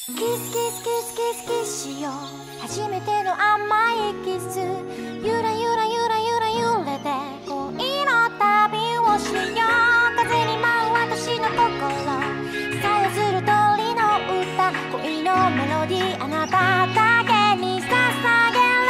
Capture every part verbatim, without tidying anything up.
キスキスキスキスしよう初めての甘いキスゆらゆらゆらゆら揺れて恋の旅をしよう風に舞う私の心さやする鳥の歌恋のメロディーあなただけに捧げる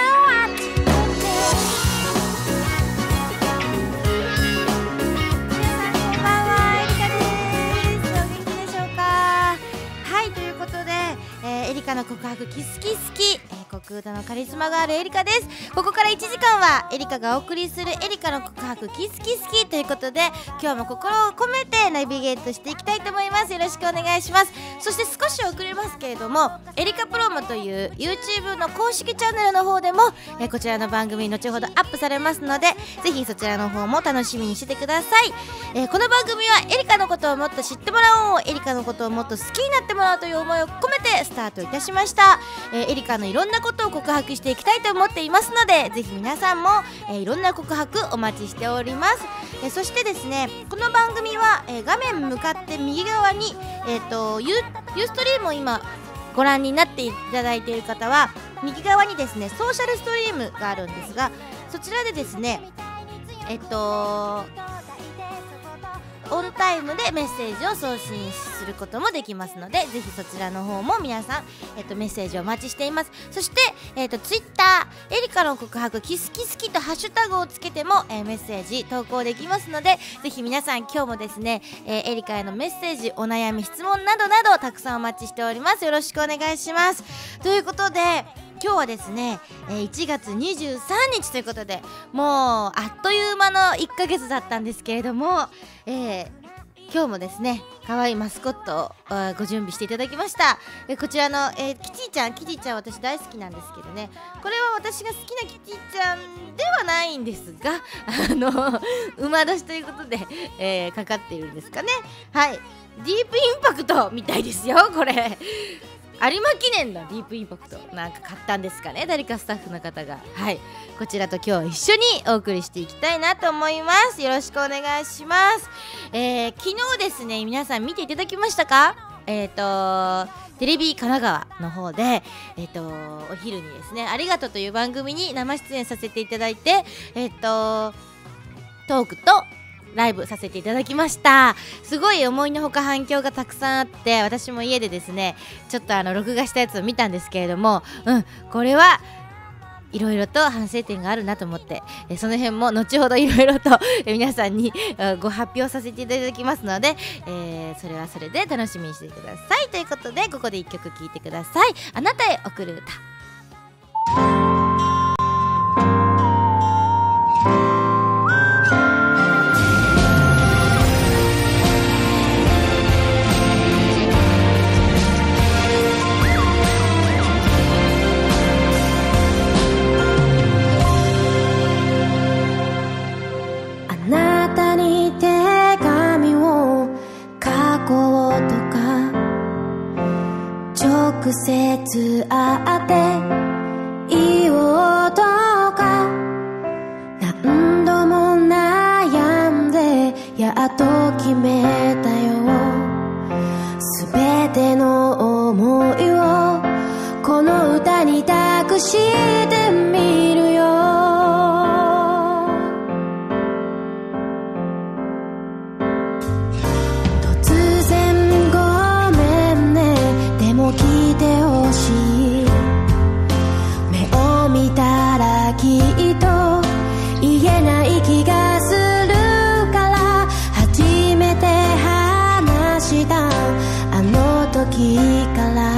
エリカの告白キスキスキ、えー、国歌のカリスマがあるエリカです。ここからいちじかんはエリカがお送りするエリカの告白キスキスキということで、今日も心を込めてナビゲートしていきたいと思います。よろしくお願いします。そして少し遅れますけれども、エリカプロモという YouTube の公式チャンネルの方でも、えー、こちらの番組後ほどアップされますので、ぜひそちらの方も楽しみにしててください。えー、この番組はエリカのことをもっと知ってもらおう、エリカのことをもっと好きになってもらおうという思いを込めてスタートいたしました。えー、エリカのいろんなことを告白していきたいと思っていますので、ぜひ皆さんも、えー、いろんな告白お待ちしております。えー、そしてですね、この番組は、えー、画面向かって右側に、えーと、ユーストリームを今ご覧になっていただいている方は右側にですねソーシャルストリームがあるんですが、そちらでですねえっとオンタイムでメッセージを送信することもできますので、ぜひそちらの方も皆さん、えっと、メッセージをお待ちしています。そして、えっと、ツイッターエリカの告白キスキスキとハッシュタグをつけても、えー、メッセージ投稿できますので、ぜひ皆さん今日もですね、えー、エリカへのメッセージお悩み質問などなどたくさんお待ちしております。よろしくお願いします。ということで今日はですね、えー、いちがつにじゅうさんにちということで、もうあっという間のいっかげつだったんですけれども、えー、今日もですね可愛いマスコットをご準備していただきました。えー、こちらの、えー、キティちゃんキティちゃん私大好きなんですけどね、これは私が好きなキティちゃんではないんですが、あの馬年ということで、えー、かかっているんですかね。はい、ディープインパクトみたいですよこれ有馬記念のディープインパクトなんか買ったんですかね、誰かスタッフの方が。はい、こちらと今日一緒にお送りしていきたいなと思います。よろしくお願いします。えー、昨日ですね皆さん見ていただきましたか？えっとテレビ神奈川の方で、えっとお昼にですねありがとうという番組に生出演させていただいて、えっとトークとライブさせていただきました。すごい思いのほか反響がたくさんあって、私も家でですねちょっとあの録画したやつを見たんですけれども、うんこれはいろいろと反省点があるなと思って、えその辺も後ほどいろいろと皆さんにご発表させていただきますので、えー、それはそれで楽しみにしてください。ということでここでいっきょく聴いてください。あなたへ贈る歌。 直接会って言おうとか何度も悩んでやっと決めたよ。すべての思いをこの歌に託してみるよ。聞いてほしい。目を見たらきっと言えない気がするから、初めて話したあの時から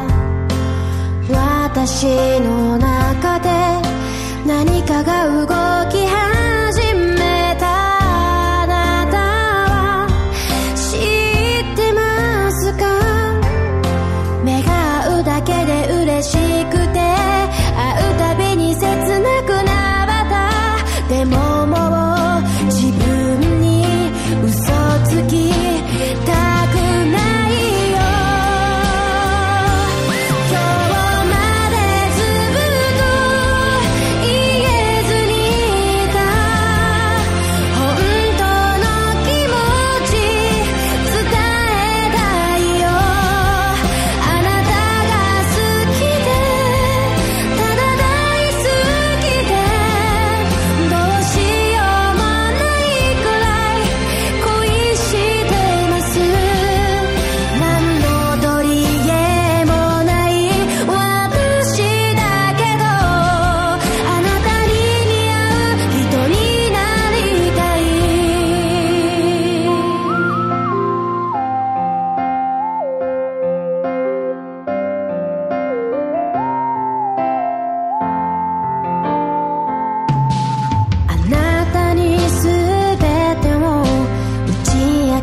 私の中で何かが動き始めた。あなたは知ってますか？目が合うだけで嬉しくて会うたびに切なくなった。でももう自分に嘘つきたくないよ。今日までずっと言えずに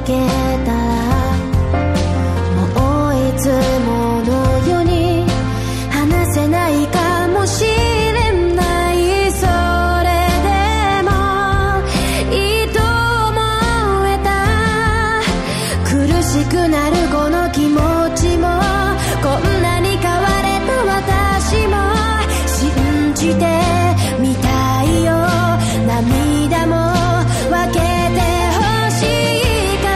けたらもういつものように話せないかもしれないそれでもいいと思えた苦しくなるこの気持ちもこんなに変われた私も信じてみたいよ涙も分けてほしいから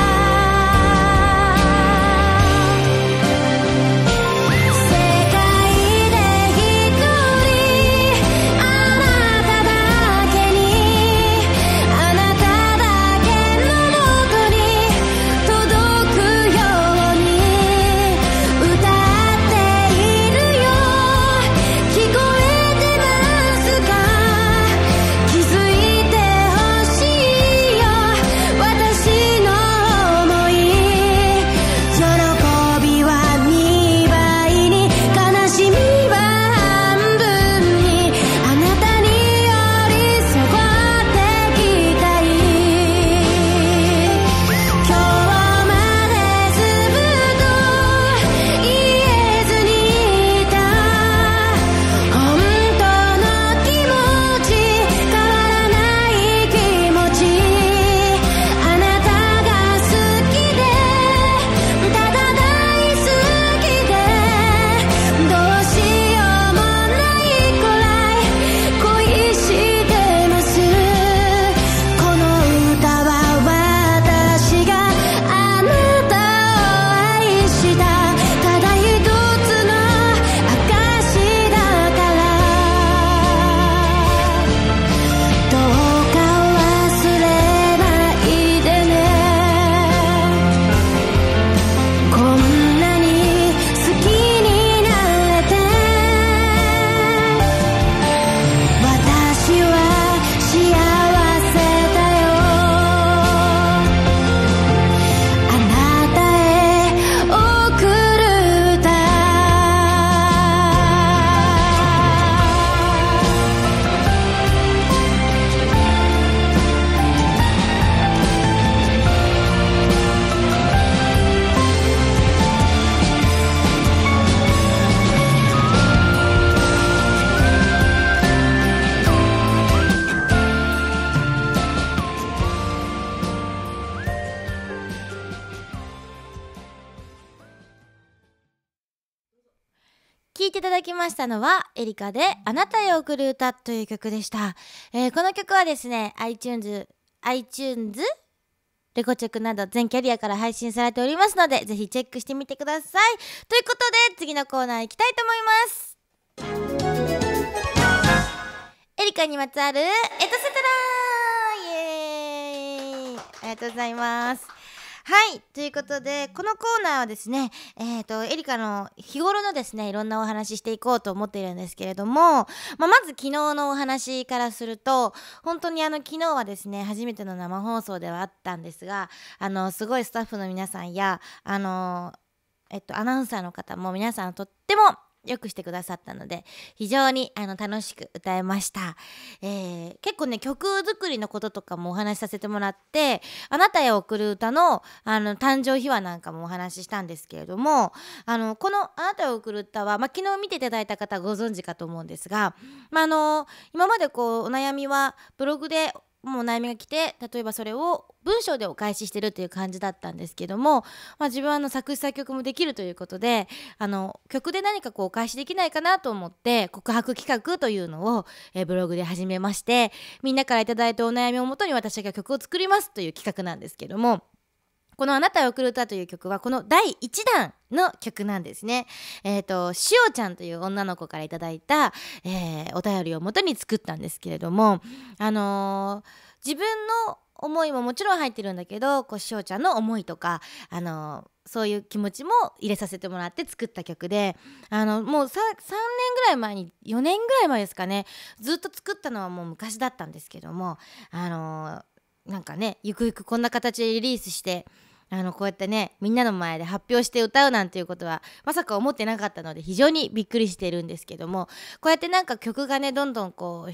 世界で一人あなただけにあなただけのもとに届くように歌っているよ聞こえてますか気づいてほしいよ私の想い喜びはにばいに悲しみは半分にあなたに寄り添ってきたい今日までずっと言えずにいた本当の気持ち変わらない気持ちあなたが好きでただ大好きでどうしようもないくらい恋してますこの歌は私があなたを愛したただ一つの証だからどうか忘れないでねこんなに好きになれて私は幸せだよあなたへ送る歌聴いていただきましたのはエリカであなたへ送る歌という曲でした、えーこの曲はですね iTunes、iTunes レコチェックなど全キャリアから配信されておりますのでぜひチェックしてみてくださいということで次のコーナー行きたいと思いますエリカにまつわるエトセトライエーイありがとうございますはいということでこのコーナーはですねえーとエリカの日頃のですねいろんなお話ししていこうと思っているんですけれども、まあ、まず昨日のお話からすると本当にあの昨日はですね初めての生放送ではあったんですがあのすごいスタッフの皆さんやあのえっとアナウンサーの方も皆さんとってもよくしてくださったので非常にあの楽しく歌えました、えー、結構ね曲作りのこととかもお話しさせてもらってあなたへ送る歌の、あの誕生秘話なんかもお話ししたんですけれどもあのこのあなたへ送る歌は、まあ、昨日見ていただいた方ご存知かと思うんですが、まあ、あの今までこうお悩みはブログでもうお悩みが来て例えばそれを文章でお返ししてるっていう感じだったんですけども、まあ、自分はあの作詞作曲もできるということであの曲で何かこうお返しできないかなと思って告白企画というのを、えーブログで始めましてみんなからいただいたお悩みをもとに私が曲を作りますという企画なんですけどもこのあなたへ送る歌という曲はこのだいいちだんの曲なんですね。えっとしおちゃんという女の子からいただいた、えーお便りをもとに作ったんですけれどもあのー、自分の思いももちろん入ってるんだけどこうしおちゃんの思いとかあのーそういう気持ちも入れさせてもらって作った曲であのもうささんねんぐらい前によねんぐらい前ですかねずっと作ったのはもう昔だったんですけどもあのー、なんかねゆくゆくこんな形でリリースしてあのこうやってねみんなの前で発表して歌うなんていうことはまさか思ってなかったので非常にびっくりしているんですけどもこうやってなんか曲がねどんどんこう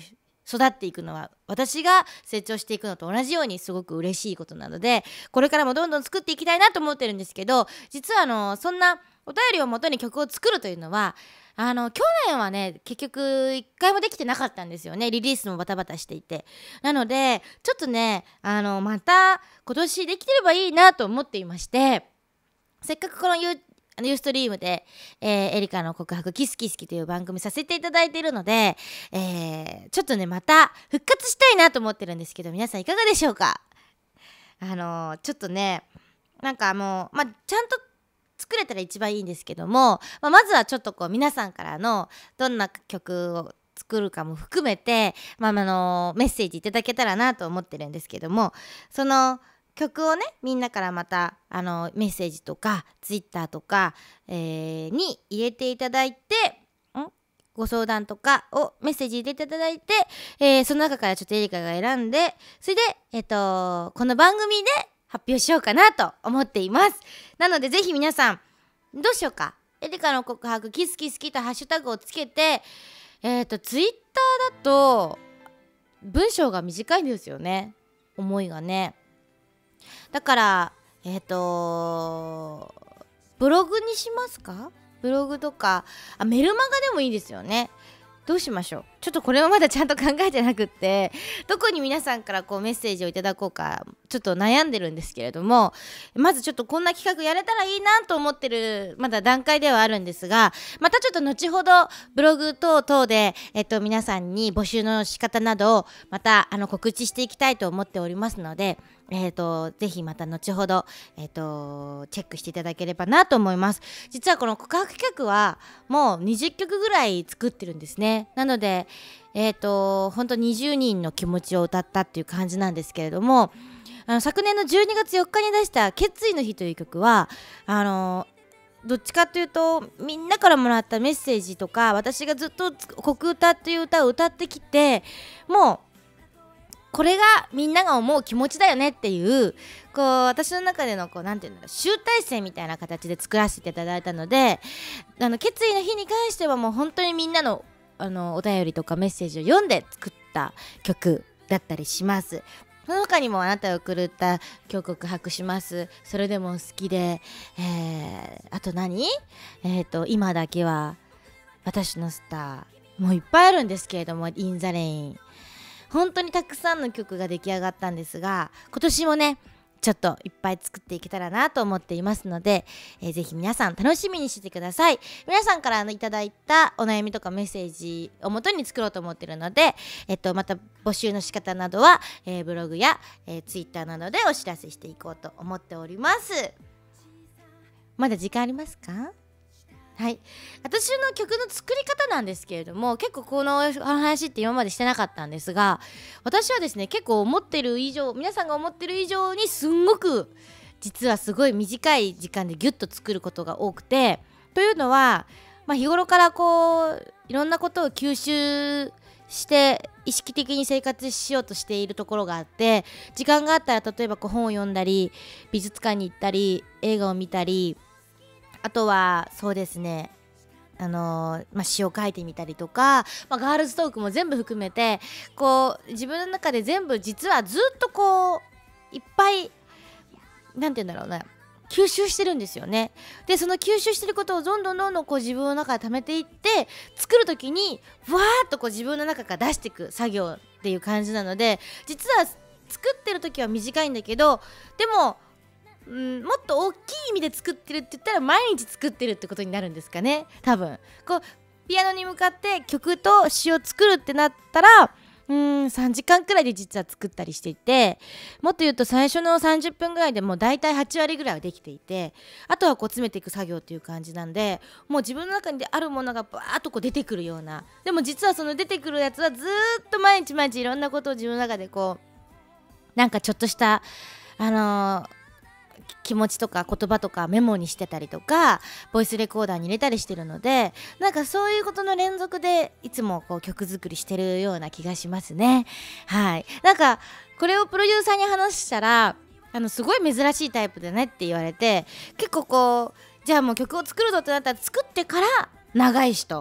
育っていくのは私が成長していくのと同じようにすごく嬉しいことなので、これからもどんどん作っていきたいなと思ってるんですけど、実はあのそんなお便りをもとに曲を作るというのはあの去年はね結局一回もできてなかったんですよね。リリースもバタバタしていて、なのでちょっとねあのまた今年できてればいいなと思っていまして、せっかくこの ユー, ユーストリームで、えー、エリカの告白キスキスキという番組させていただいているので、えー、ちょっとねまた復活したいなと思ってるんですけど、皆さんいかがでしょうか。あのー、ちょっとねなんかもう、まあ、ちゃんと作れたら一番いいんですけども、まあ、まずはちょっとこう皆さんからのどんな曲を作るかも含めて、まあ、あのメッセージいただけたらなと思ってるんですけども、その曲をねみんなからまたあのメッセージとかツイッターとか、えー、に入れていただいてんご相談とかをメッセージ入れていただいて、えー、その中からちょっとエリカが選んで、それで、えーとこの番組で発表しようかなと思っています。なのでぜひ皆さんどうしようか、エリカの告白キスキスキとハッシュタグをつけて、えっとツイッターだと文章が短いんですよね、思いがね。だからえっとブログにしますか、ブログとかあメルマガでもいいですよね。どうしましょう。ちょっとこれはまだちゃんと考えてなくって、どこに皆さんからこうメッセージをいただこうかちょっと悩んでるんですけれども、まずちょっとこんな企画やれたらいいなと思ってるまだ段階ではあるんですが、またちょっと後ほどブログ等々で、えっと、皆さんに募集の仕方などをまたあの告知していきたいと思っておりますので、えーと、ぜひまた後ほど、えーと、チェックしていただければなと思います。実はこの告白企画はもうにじゅっきょくぐらい作ってるんですね。なので、えーと、ほんとにじゅうにんの気持ちを歌ったっていう感じなんですけれども、あの昨年のじゅうにがつよっかに出した決意の日という曲はあのどっちかというとみんなからもらったメッセージとか、私がずっと国歌っていう歌を歌ってきて、もうこれがみんなが思う気持ちだよねっていうこう私の中でのこうなんていうんだろう集大成みたいな形で作らせていただいたので、あの決意の日に関してはもう本当にみんなのあのお便りとかメッセージを読んで作った曲だったりします。その他にもあなたを狂った今日告白します、それでも好きで、えー、あと何えっと今だけは私のスター、もういっぱいあるんですけれども、インザレイン、本当にたくさんの曲が出来上がったんですが、今年もねちょっといっぱい作っていけたらなと思っていますので、えー、ぜひ皆さん楽しみにしてください。皆さんからあのいただいたお悩みとかメッセージをもとに作ろうと思ってるので、えっと、また募集の仕方などは、えー、ブログや、えー、ツイッターなどでお知らせしていこうと思っております。まだ時間ありますか？はい、私の曲の作り方なんですけれども、結構この話って今までしてなかったんですが、私はですね結構思ってる以上、皆さんが思ってる以上にすんごく実はすごい短い時間でギュッと作ることが多くて、というのは、まあ、日頃からこういろんなことを吸収して意識的に生活しようとしているところがあって、時間があったら例えばこう本を読んだり美術館に行ったり映画を見たり、あとはそうですねあのーまあ、詩を書いてみたりとか、まあ、ガールズトークも全部含めてこう自分の中で全部実はずっとこういっぱいなんて言うんだろうな吸収してるんですよね。でその吸収してることをどんどんどんどんこう自分の中で溜めていって、作る時にふわーっとこう自分の中から出していく作業っていう感じなので、実は作ってる時は短いんだけど、でもうん、もっと大きい意味で作ってるって言ったら毎日作ってるってことになるんですかね。多分こうピアノに向かって曲と詩を作るってなったらうーんさんじかんくらいで実は作ったりしていて、もっと言うと最初のさんじゅっぷんぐらいでもうだいたいはちわりぐらいはできていて、あとはこう詰めていく作業っていう感じなんで、もう自分の中にあるものがバーッとこう出てくるような、でも実はその出てくるやつはずーっと毎日毎日いろんなことを自分の中でこうなんかちょっとしたあのー気持ちとか言葉とかメモにしてたりとかボイスレコーダーに入れたりしてるので、なんかそういうことの連続でいつもこう曲作りしてるような気がしますね。はい、なんかこれをプロデューサーに話したらあのすごい珍しいタイプだねって言われて、結構こうじゃあもう曲を作るぞってなったら作ってから長い人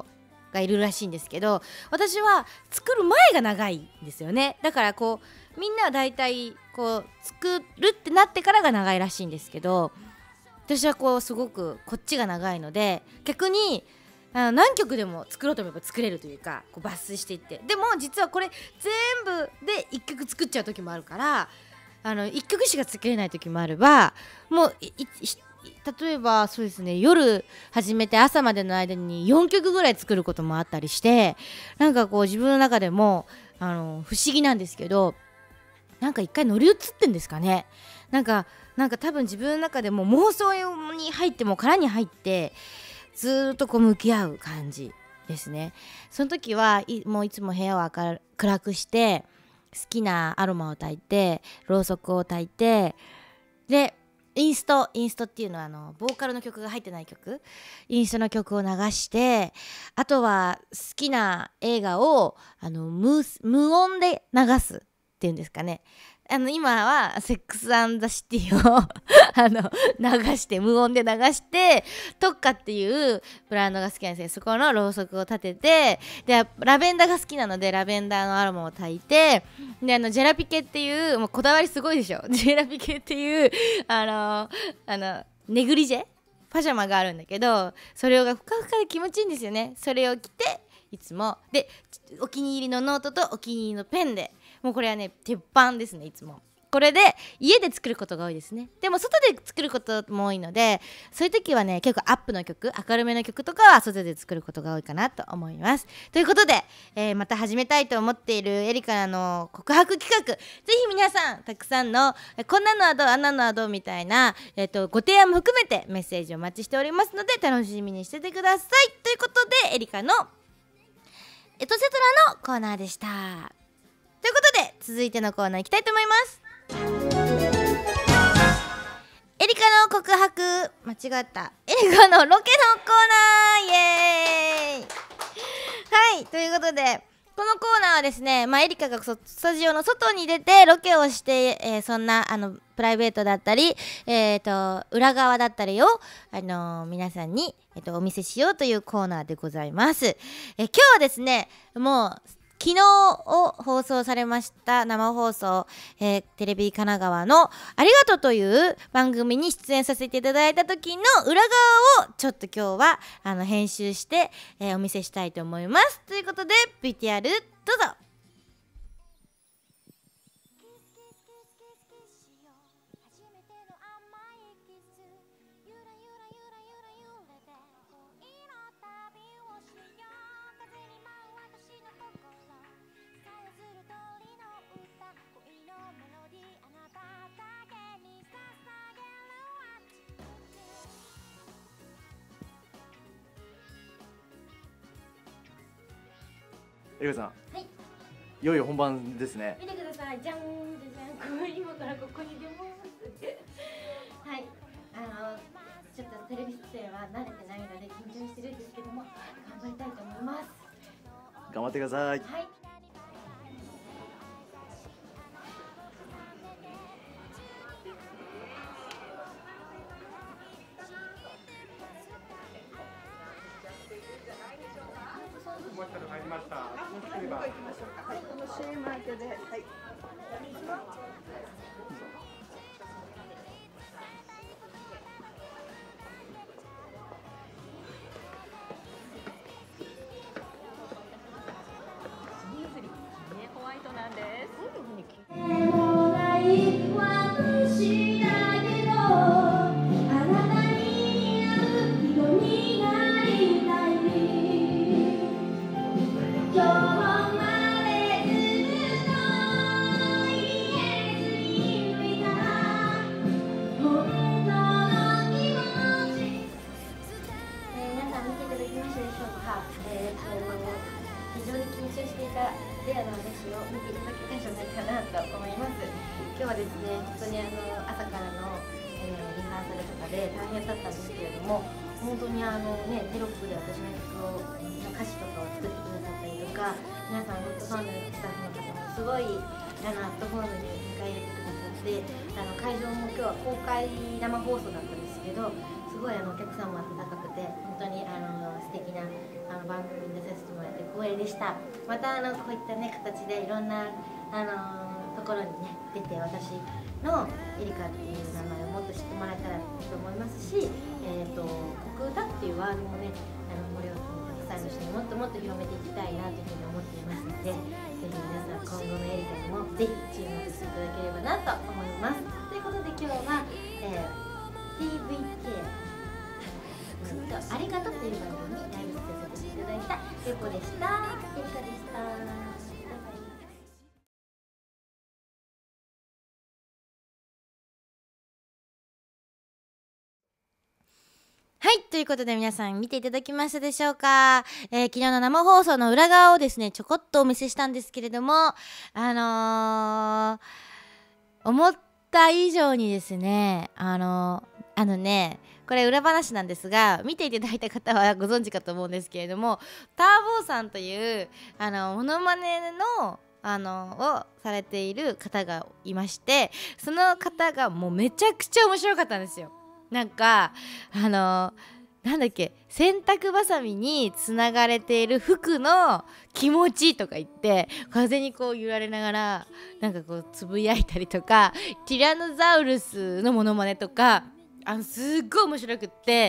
がいるらしいんですけど、私は作る前が長いんですよね。だからこうみんなはだいたいこう作るってなってからが長いらしいんですけど、私はこうすごくこっちが長いので、逆にあの何曲でも作ろうと思えば作れるというか、こう抜粋していって、でも実はこれ全部でいっきょく作っちゃう時もあるから、あのいっきょくしか作れない時もあれば、もういい例えばそうですね、夜始めて朝までの間によんきょくぐらい作ることもあったりして、なんかこう自分の中でもあの不思議なんですけど、なんか一回乗り移ってんですかね。なんかなんか多分自分の中でも妄想に入っても殻に入ってずーっとこう向き合う感じですね。その時はいもういつも部屋を明る暗くして好きなアロマを焚いてろうそくを焚いて、でインストインストっていうのはあのボーカルの曲が入ってない曲、インストの曲を流して、あとは好きな映画をあの 無, 無音で流すっていうんですかね。あの今はセックス&ザ・シティをあの流して無音で流して、特化っていうブランドが好きなんですよ。そこのろうそくを立てて、でラベンダーが好きなのでラベンダーのアロマを焚いて、であのジェラピケっていう、もうこだわりすごいでしょジェラピケっていうあのあのネグリジェパジャマがあるんだけど、それがふかふかで気持ちいいんですよね。それを着ていつもでお気に入りのノートとお気に入りのペンで、もうこれはね鉄板ですね。いつもこれで家で作ることが多いですね。でも外で作ることも多いので、そういう時はね結構アップの曲、明るめの曲とかは外で作ることが多いかなと思います。ということで、えー、また始めたいと思っているエリカの告白企画、ぜひ皆さんたくさんのこんなのはどうあんなのはどうみたいな、えー、とご提案も含めてメッセージをお待ちしておりますので、楽しみにしててください。ということでエリカのエトセトラのコーナーでした。ということで続いてのコーナー行きたいと思います。エリカの告白、間違った、エリカのロケのコーナー、イエーイ。はい、ということでこのコーナーはですね、まあ、エリカがスタジオの外に出てロケをして、えー、そんなあのプライベートだったり、えー、と裏側だったりを、あのー、皆さんに、えー、とお見せしようというコーナーでございます。えー、今日はですね、もう昨日を放送されました生放送、えー、テレビ神奈川のありがとうという番組に出演させていただいた時の裏側をちょっと今日はあの編集して、えー、お見せしたいと思います。ということで ブイティーアール どうぞ。 エリカさん、 はい、 いよいよ本番ですね。 見てください、じゃんじゃじゃん、今からここに出ますはい、あのちょっとテレビ出演は慣れてないので緊張してるんですけども、頑張りたいと思います。 頑張ってください。 はい。 入りました。もしければ。はい、この シーエム 明けで、はい。ホワイトなんです。 レアな話を見ていただけたんじゃないかなと思います。今日はですね、本当にあの朝からの、えー、リハーサルとかで大変だったんですけれども、本当にあのね、テロップで私の曲をの歌詞とかを作ってくださったりとか、皆さんホットファンのスタッフの方もすごいあのアットホームに迎え入れてくださって、あの会場も今日は公開生放送だったんですけど、すすごいあのお客さんも温かくて本当にあの素敵なあの番組に出させてもらって光栄でした。またあのこういったね形でいろんなあのところにね出て私のエリカっていう名前をもっと知ってもらえたらと思いますし、えーと国歌っていうワードもねあの森尾さんたくさんの人にもっともっと広めていきたいなというふうに思っていますので、ぜひ皆さん今後のエリカにもぜひ注目していただければなと思います。ということで今日は、えー、ティーブイケー ありがとうという番組にライブさせていただいたエコでした。エリカでした。はい、ということで皆さん見ていただきましたでしょうか。えー、昨日の生放送の裏側をですねちょこっとお見せしたんですけれども、あのー、思った以上にですねあのー、あのねこれ裏話なんですが、見ていただいた方はご存知かと思うんですけれども、ターボーさんというあのモノマネのあのをされている方がいまして、その方がもうめちゃくちゃ面白かったんですよ。なんかあのなんだっけ、洗濯ばさみにつながれている服の気持ちとか言って風にこう揺られながらなんかこうつぶやいたりとか、ティラノザウルスのモノマネとかあのすっごい面白くって、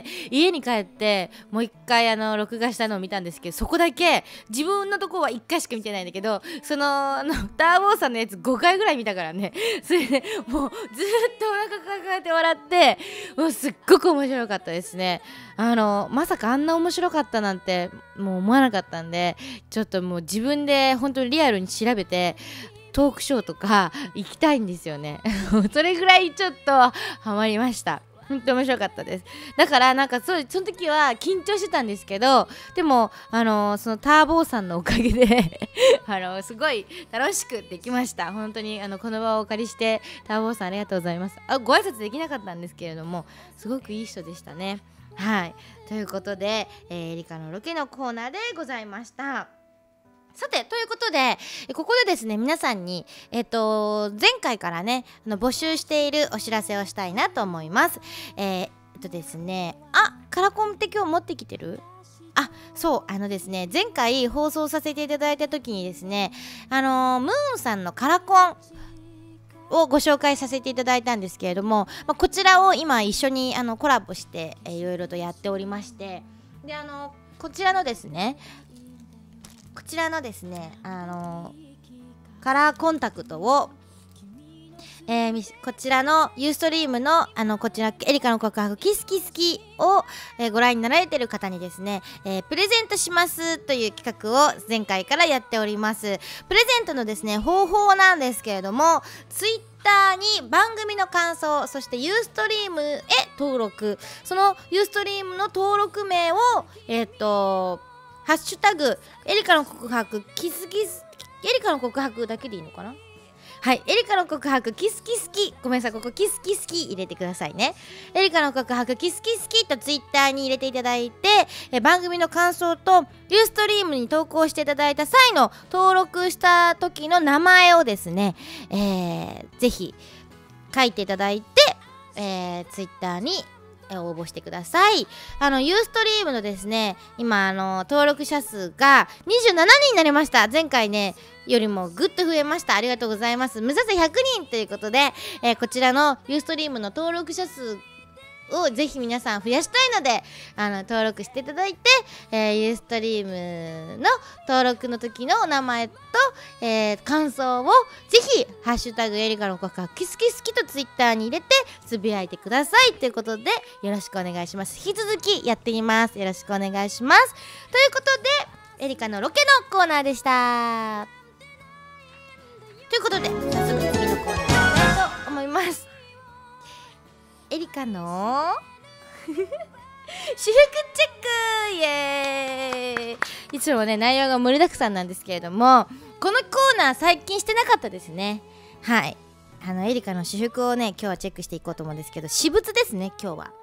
家に帰ってもう一回あの録画したのを見たんですけど、そこだけ自分のとこはいっかいしか見てないんだけど、そのあのターボーさんのやつごかいぐらい見たからね、それでもうずっとお腹抱えて笑って、もうすっごく面白かったですね。あのまさかあんな面白かったなんてもう思わなかったんで、ちょっともう自分で本当にリアルに調べてトークショーとか行きたいんですよねそれぐらいちょっとハマりました。本当面白かったです。だからなんかそうその時は緊張してたんですけど、でもあのそのターボーさんのおかげであのすごい楽しくできました。本当にあのこの場をお借りしてターボーさんありがとうございます。あ、ご挨拶できなかったんですけれども、すごくいい人でしたね。はい、ということで、えー、エリカのロケのコーナーでございました。さてということでここでですね皆さんに、えっと、前回からねあの募集しているお知らせをしたいなと思います。えー、えっとですねあカラコンって今日持ってきてる？あ、そうあのですね前回放送させていただいた時にですねあのー、ムーンさんのカラコンをご紹介させていただいたんですけれども、まあ、こちらを今一緒にあのコラボして、えー、いろいろとやっておりまして、であのこちらのですねこちらのですねあのカラーコンタクトを、えー、こちらのユーストリームのあのこちらエリカの告白キスキスキを、えー、ご覧になられている方にですね、えー、プレゼントしますという企画を前回からやっております。プレゼントのですね方法なんですけれども、ツイッターに番組の感想、そしてユーストリームへ登録、そのユーストリームの登録名をえっとハッシュタグエリカの告白キスキスエリカの告白だけでいいのかな。はい、エリカの告白キスキスキ、ごめんなさい、ここキスキスキ入れてくださいね。エリカの告白キスキスキとツイッターに入れていただいて、え番組の感想とユーストリームに投稿していただいた際の登録した時の名前をですね、えー、ぜひ書いていただいて、えー、ツイッターに応募してください。あのユーストリームのですね今あの登録者数がにじゅうななにんになりました。前回ねよりもぐっと増えました。ありがとうございます。目指せひゃくにんということで、えー、こちらのユーストリームの登録者数をぜひ皆さん増やしたいのであの登録していただいて、えー、ユーストリームの登録の時のお名前と、えー、感想をぜひハッシュタグエリカの告白キスキスキとツイッターに入れてつぶやいてくださいということでよろしくお願いします。引き続きやっています。よろしくお願いします。ということでエリカのロケのコーナーでした。ということで早速次のコーナーに行きたいと思います。エリカの私服チェックイエーイ。いつもね内容が盛りだくさんなんですけれども、このコーナー最近してなかったですね。はい、あのエリカの私服をね今日はチェックしていこうと思うんですけど、私物ですね今日は。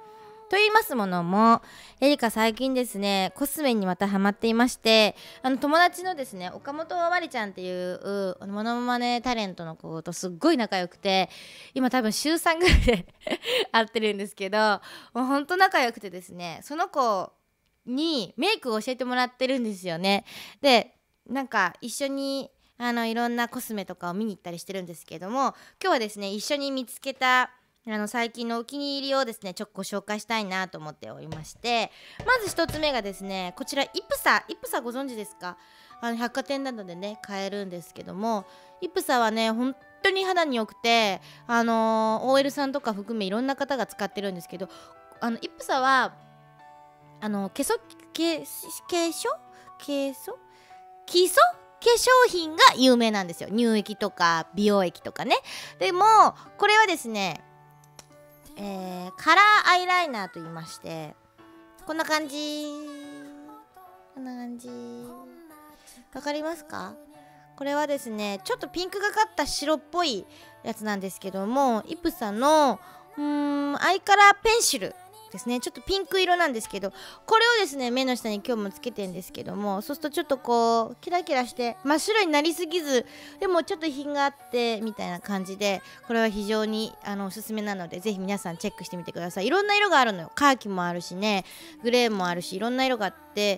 と言いますものも、エリカ最近ですねコスメにまたハマっていまして、あの友達のですね岡本まりちゃんっていうモノマネタレントの子とすっごい仲良くて、今多分週さんぐらいで会ってるんですけど、もうほんと仲良くてですね、その子にメイクを教えてもらってるんですよね。でなんか一緒にあのいろんなコスメとかを見に行ったりしてるんですけども、今日はですね一緒に見つけたあの最近のお気に入りをですねちょっとご紹介したいなと思っておりまして、まず一つ目がですねこちらイプサイプサご存知ですか？あの百貨店などでね買えるんですけども、イプサはね本当に肌に良くて、あのー、オーエル さんとか含めいろんな方が使ってるんですけど、あのイプサはあの化粧化粧化粧基礎化粧品が有名なんですよ。乳液とか美容液とかね。でもこれはですねえー、カラーアイライナーと言いまして、こんな感じこんな感じわかりますか？これはですねちょっとピンクがかった白っぽいやつなんですけども、イプサのうーんアイカラーペンシルですね。ちょっとピンク色なんですけど、これをですね目の下に今日もつけてるんですけども、そうするとちょっとこうキラキラして真っ白になりすぎず、でもちょっと品があってみたいな感じで、これは非常にあのおすすめなのでぜひ皆さんチェックしてみてください。いろんな色があるのよ。カーキもあるしね、グレーもあるし、いろんな色があって、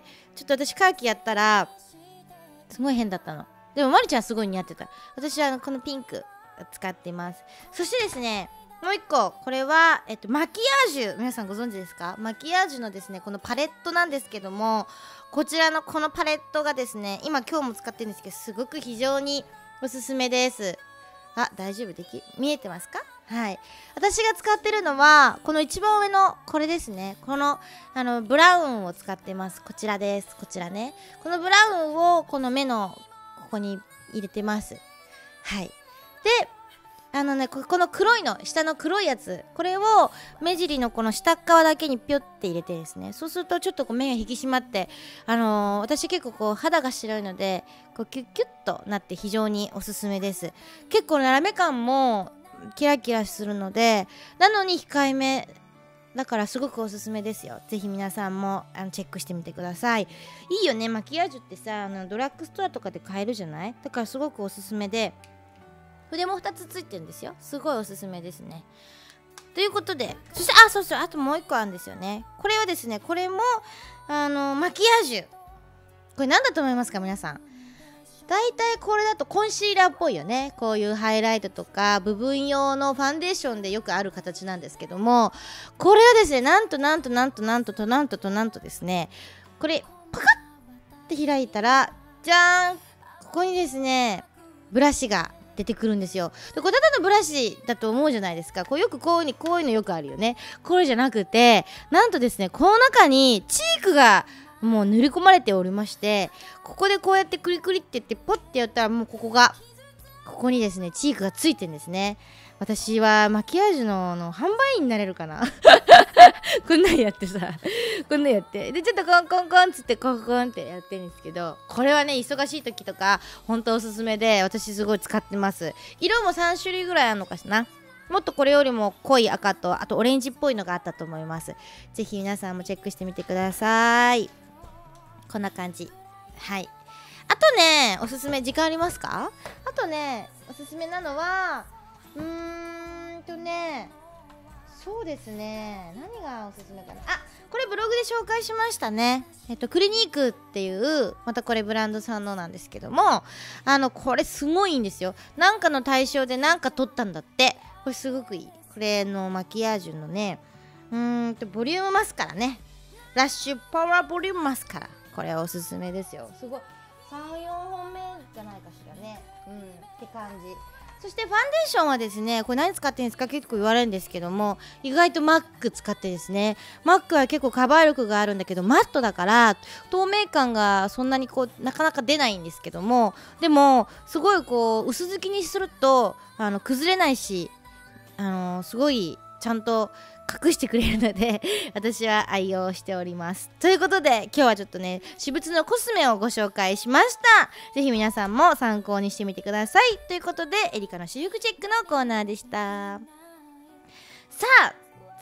ちょっと私カーキやったらすごい変だったの。でもまりちゃんすごい似合ってた。私はこのピンク使っています。そしてですねもう一個、これは、えっと、マキアージュ、皆さんご存知ですか？マキアージュのですねこのパレットなんですけども、こちらのこのパレットがですね今今日も使ってるんですけど、すごく非常におすすめです。あ、大丈夫でき見えてますか？はい、私が使ってるのはこの一番上のこれですね。このあのブラウンを使ってます。こちらです。こちらね、このブラウンをこの目のここに入れてます。はい。であのね、ここの黒いの下の黒いやつ、これを目尻のこの下側だけにピョって入れてですね、そうするとちょっとこう目が引き締まって、あのー、私結構こう肌が白いのでこうキュッキュッとなって非常におすすめです。結構ラメ感もキラキラするので、なのに控えめだからすごくおすすめですよ。ぜひ皆さんもあのチェックしてみてください。いいよね、マキアージュってさ、あのドラッグストアとかで買えるじゃない？だからすごくおすすめで、筆もふたつついてるんですよ。すごいおすすめですね。ということで、そしてあそうそうあともう一個あるんですよね。これはですねこれもあのマキアージュ、これ何だと思いますか皆さん？だいたいこれだとコンシーラーっぽいよね。こういうハイライトとか部分用のファンデーションでよくある形なんですけども、これはですねなんとなんとなんとなんととなんととなんとですね、これパカッて開いたらじゃーん、ここにですねブラシが出てくるんですよ。でこれただのブラシだと思うじゃないですか。こうよくこういうにこういうのよくあるよね。これじゃなくて、なんとですねこの中にチークがもう塗り込まれておりまして、ここでこうやってクリクリってやってポッてやったらもうここがここにですねチークがついてるんですね。私はマキアージュ の, の販売員になれるかなこんなんやってさこんなんやってでちょっとコンコンコンつってコンコンってやってるんですけど、これはね忙しい時とか本当おすすめで、私すごい使ってます。色もさんしゅるいぐらいあるのかしらな。もっとこれよりも濃い赤とあとオレンジっぽいのがあったと思います。ぜひ皆さんもチェックしてみてください。こんな感じ。はい。あとねおすすめ時間ありますか？あとねおすすめなのはうーんとねそうですね何がおすすめかなあ、これブログで紹介しましたね。えっとクリニークっていうまたこれブランドさんのなんですけども、あのこれすごいんですよ。なんかの対象でなんか取ったんだって。これすごくいい。これのマキアージュのねうーんとボリュームマスカラね、ラッシュパワーボリュームマスカラ、これおすすめですよ。すごいさん、よんほんめじゃないかしらね。うんって感じ。そしてファンデーションはですねこれ何使ってるんですか結構言われるんですけども、意外とマック使ってですね、マックは結構カバー力があるんだけどマットだから透明感がそんなにこうなかなか出ないんですけども、でもすごいこう薄付きにするとあの崩れないし、あのすごいちゃんと隠してくれるので私は愛用しております。ということで今日はちょっとね私物のコスメをご紹介しました。ぜひ皆さんも参考にしてみてください。ということでエリカの私服チェックのコーナーでした。さあ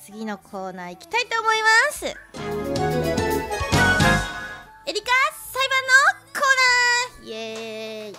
次のコーナー行きたいと思います。エリカ裁判のコーナー、イエーイ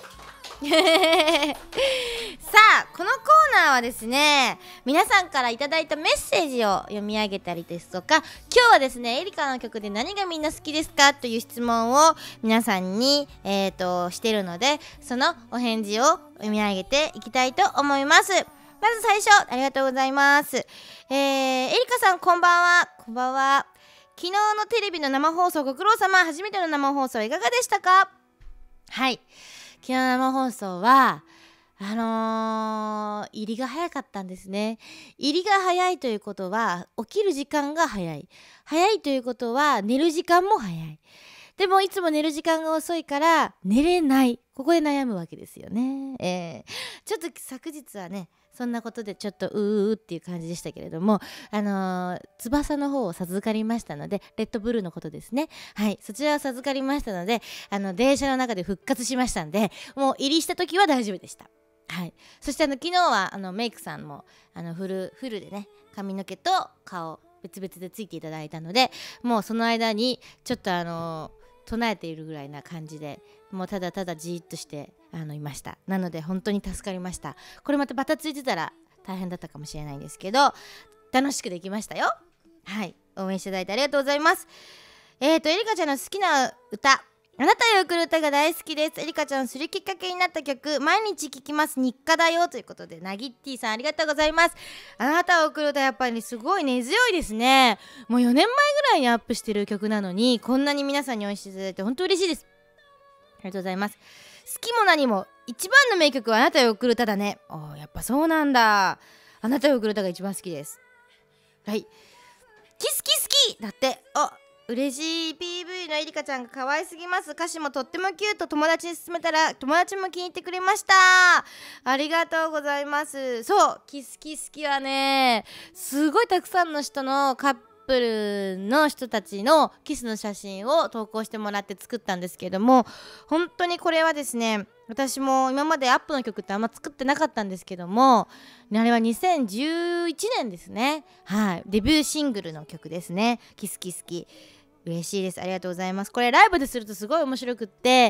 さあ、このコーナーはですね、皆さんからいただいたメッセージを読み上げたりですとか、今日はですね、エリカの曲で何がみんな好きですかという質問を皆さんに、えーとしてるので、そのお返事を読み上げていきたいと思います。まず最初、ありがとうございます。えー、エリカさんこんばんは。こんばんは。昨日のテレビの生放送ご苦労様。初めての生放送いかがでしたか？はい、昨日の生放送はあのー、入りが早かったんですね。入りが早いということは起きる時間が早い。早いということは寝る時間も早い。でもいつも寝る時間が遅いから寝れない。ここで悩むわけですよね。えー、ちょっと昨日はね、そんなことでちょっとうーうーっていう感じでしたけれども、あのー、翼の方を授かりましたので、レッドブルーのことですね。はい、そちらを授かりましたので、あの電車の中で復活しましたんで、もう入りした時は大丈夫でした。はい、そしてあの昨日はあのメイクさんもあのフルフルでね、髪の毛と顔別々でついていただいたので、もうその間にちょっとあのー唱えているぐらいな感じで、もうただただじーっとしてあのいました。なので本当に助かりました。これまたバタついてたら大変だったかもしれないんですけど、楽しくできましたよ。はい、応援していただいてありがとうございます。えーとエリカちゃんの好きな歌、あなたへ送る歌が大好きです。エリカちゃんするきっかけになった曲、毎日聴きます日課だよということで、なぎっティさんありがとうございます。あなたへ送る歌、やっぱりすごい根強いですね。もうよねんまえぐらいにアップしてる曲なのに、こんなに皆さんに応援していただいて本当嬉しいです。ありがとうございます。好きも何も一番の名曲はあなたへ送る歌だね。おー、やっぱそうなんだ。あなたへ送る歌が一番好きです。はい、キスキスキだって。あ、嬉しい。 ピーブイ のエリカちゃんが可愛すぎます。歌詞もとってもキュート。友達に勧めたら友達も気に入ってくれました。ありがとうございます。そう、キスキスキはね、すごいたくさんの人のカップルの人たちのキスの写真を投稿してもらって作ったんですけども、本当にこれはですね、私も今までアップの曲ってあんま作ってなかったんですけども、あれはにせんじゅういちねんですね。はい、デビューシングルの曲ですね。キスキスキ、嬉しいです。ありがとうございます。これライブでするとすごい面白くって、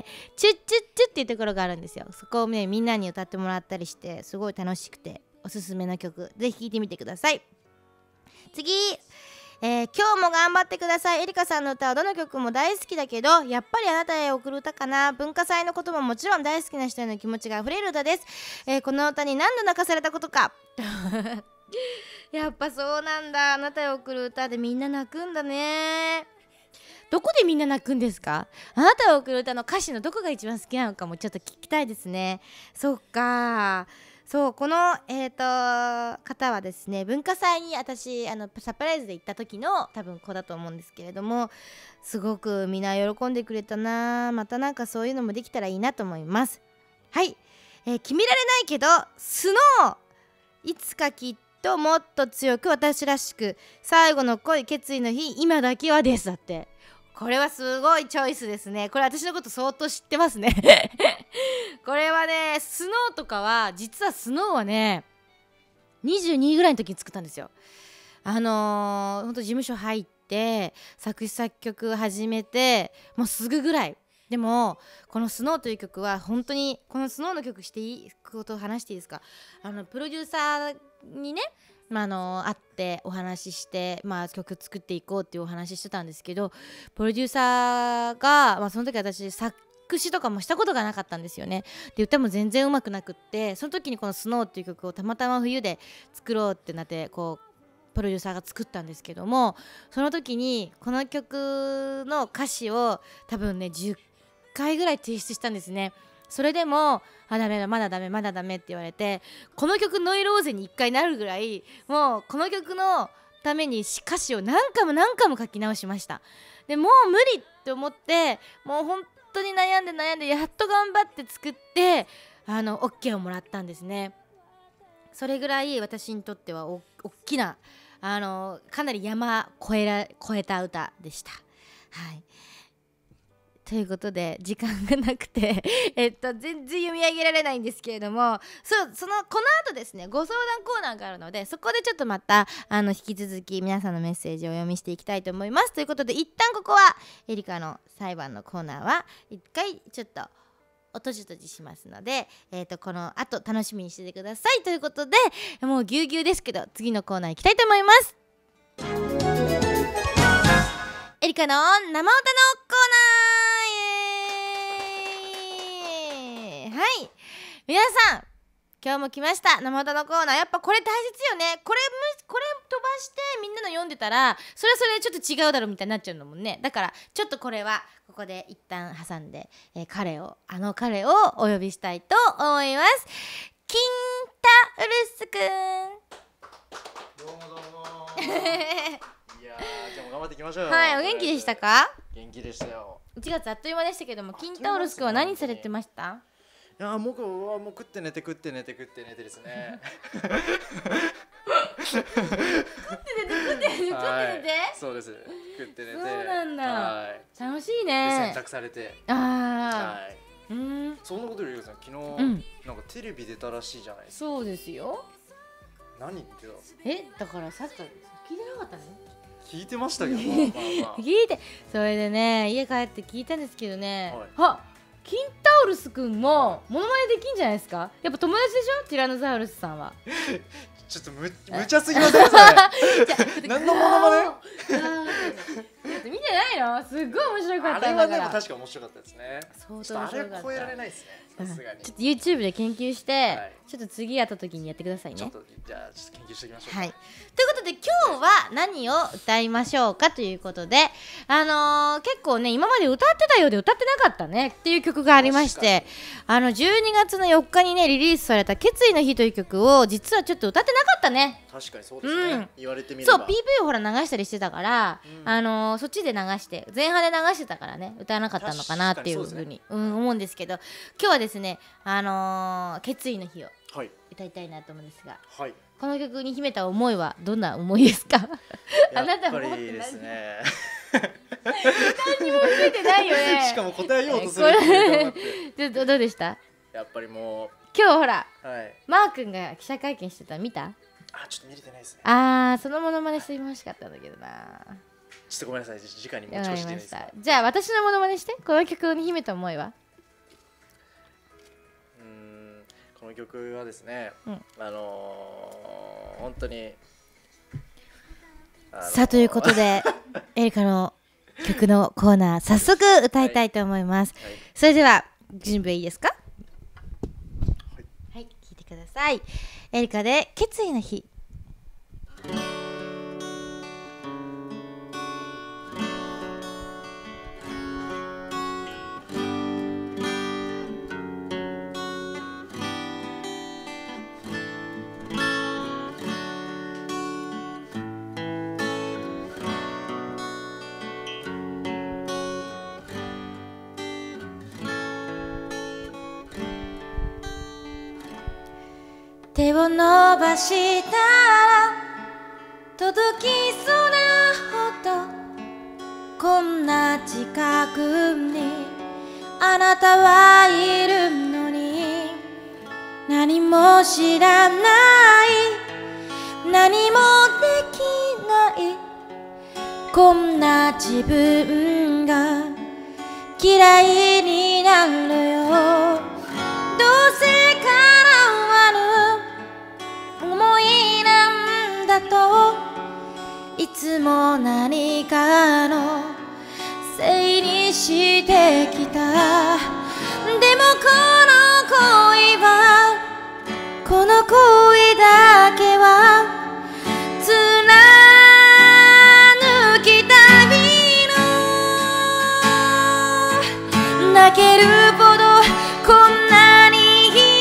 チュッチュッチュッっていうところがあるんですよ。そこをね、みんなに歌ってもらったりしてすごい楽しくておすすめの曲、ぜひ聴いてみてください。次、えー、今日も頑張ってください。エリカさんの歌はどの曲も大好きだけど、やっぱりあなたへ送る歌かな。文化祭のことももちろん大好きな人への気持ちがあふれる歌です。えー、この歌に何度泣かされたことかやっぱそうなんだ。あなたへ送る歌でみんな泣くんだね。どこでみんな泣くんですか？あなたへ送る歌の歌詞のどこが一番好きなのかもちょっと聞きたいですね。そっか、そう、この、えーと方はですね、文化祭に私あのサプライズで行った時の多分子だと思うんですけれども、すごくみんな喜んでくれたな。またなんかそういうのもできたらいいなと思います。はい、えー、決められないけどスノー、いつかきっともっと強く私らしく、最後の恋決意の日、今だけはです。だって、これはすごいチョイスですね。これ私のこと相当知ってますねこれはね、スノーとかは、実はスノーはねにじゅうにぐらいの時に作ったんですよ。あのー、ほんと事務所入って作詞作曲始めてもうすぐぐらい。でもこのスノーという曲は本当に、このスノーの曲していいことを話していいですか？あのプロデューサーにね、まあ、あの会ってお話しして、まあ、曲作っていこうっていうお話ししてたんですけど、プロデューサーが、まあ、その時私作詞とかもしたことがなかったんですよね。で、歌も全然うまくなくって、その時にこのスノーっていう曲をたまたま冬で作ろうってなって、こうプロデューサーが作ったんですけども、その時にこの曲の歌詞を多分ねじゅっかいぐらい提出したんですね。それでもあ、ダメだ、まだダメまだダメって言われて、この曲ノイローゼにいっかいなるぐらい、もうこの曲のために歌詞を何回も何回も書き直しました。でもう無理って思って、もう本当に悩んで悩んでやっと頑張って作って、あの オーケー をもらったんですね。それぐらい私にとってはお大きな、あのかなり山越えら越えた歌でした。はい、 ということで時間がなくてえっと全然読み上げられないんですけれども、そうそのこの後ですねご相談コーナーがあるので、そこでちょっとまたあの引き続き皆さんのメッセージをお読みしていきたいと思います。ということで一旦ここはエリカの裁判のコーナーは一回ちょっとお閉じ閉じしますので、えー、とこの後楽しみにしててくださいということで、もうぎゅうぎゅうですけど次のコーナー行きたいと思います。エリカの生歌のコーナー、イエーイ。はい、皆さん今日も来ました生歌のコーナー。やっぱこれ大切よね。これこれ飛ばしてみんなの読んでたらそれはそれでちょっと違うだろうみたいになっちゃうんだもんね。だからちょっとこれはここで一旦挟んで、えー、彼をあの彼をお呼びしたいと思います。キンタウルスくん。 どうもどうもいやー、じゃあもう頑張っていきましょうよ。 はい、お元気でしたか？ 元気でしたよ。 いちがつあっという間でしたけども、キンタウルスくんは何されてました？ いやー、僕はもう食って寝て食って寝て食って寝てですね。 食って寝て食って寝て食って寝て、 そうです。食って寝て。 そうなんだ。 はい。 楽しいでね。 洗濯されて。 あはあ。 い。 うん。 そんなことよりゆうさん、昨日、 うん、 なんかテレビ出たらしいじゃないですか。 そうですよ。 何言ってた？ え、だからさっきから聞いてなかったね。 聞いてましたけど、まあまあまあ、 聞いて、それでね家帰って聞いたんですけどね、 はい、 あ、キンタウルスくんもモノマネできんじゃないですか？やっぱ友達でしょ、ティラノサウルスさんは。 ちょっとむ無茶すぎませんそれ。何のモノマネ？ だって見てないの？すっごい面白かったんだから。 あれはでも確か面白かったですね。 相当面白かった。 ちょっとあれは超えられないですね。さすがに。 ちょっと YouTube で研究して、はい、ちょっと次やった時にやってくださいね。 ちょっとじゃあちょっと研究しておきましょう。 はい。ということで今日は何を歌いましょうかということで、あのー、結構ね今まで歌ってたようで歌ってなかったねっていう曲がありまして、あのじゅうにがつのよっかにねリリースされた決意の日という曲を実はちょっと歌ってなかったね。 確かにそうですね、うん、言われてみれば。 そう ピーブイ をほら流したりしてたから、うん、あのー、そっちで流して前半で流してたからね歌わなかったのかなっていうふうに、ね、うん、思うんですけど、今日はですねあのー、決意の日を歌いたいなと思うんですが、はい、この曲に秘めた思いはどんな思いですか？あなたも持ってないですね。何にも秘めてないよね。 しかも答えようとするっていうどうでした？ やっぱりもう今日ほら、 はい、 マー君が記者会見してた見た？ あ、ちょっと見れてないですね。 あー、そのモノマネしてほしかったんだけどな。 ちょっとごめんなさい、時間に持ち越していいですか？ じゃあ私のモノマネして。この曲に秘めた思いは？ うーん、この曲はですね、 うん、 あのー、本当に、 あのー、さあということでエリカの曲のコーナー早速歌いたいと思います、はいはい、それでは準備いいですか？はい、はい、聞いてください。エリカで決意の日。手を伸ばしたら届きそうなほど、こんな近くにあなたはいるのに、何も知らない、何もできない、こんな自分が嫌いになるよ。どうせ思いなんだと、いつも何かのせいにしてきた。でもこの恋は、この恋だけは貫きたいの。泣けるほどこんなに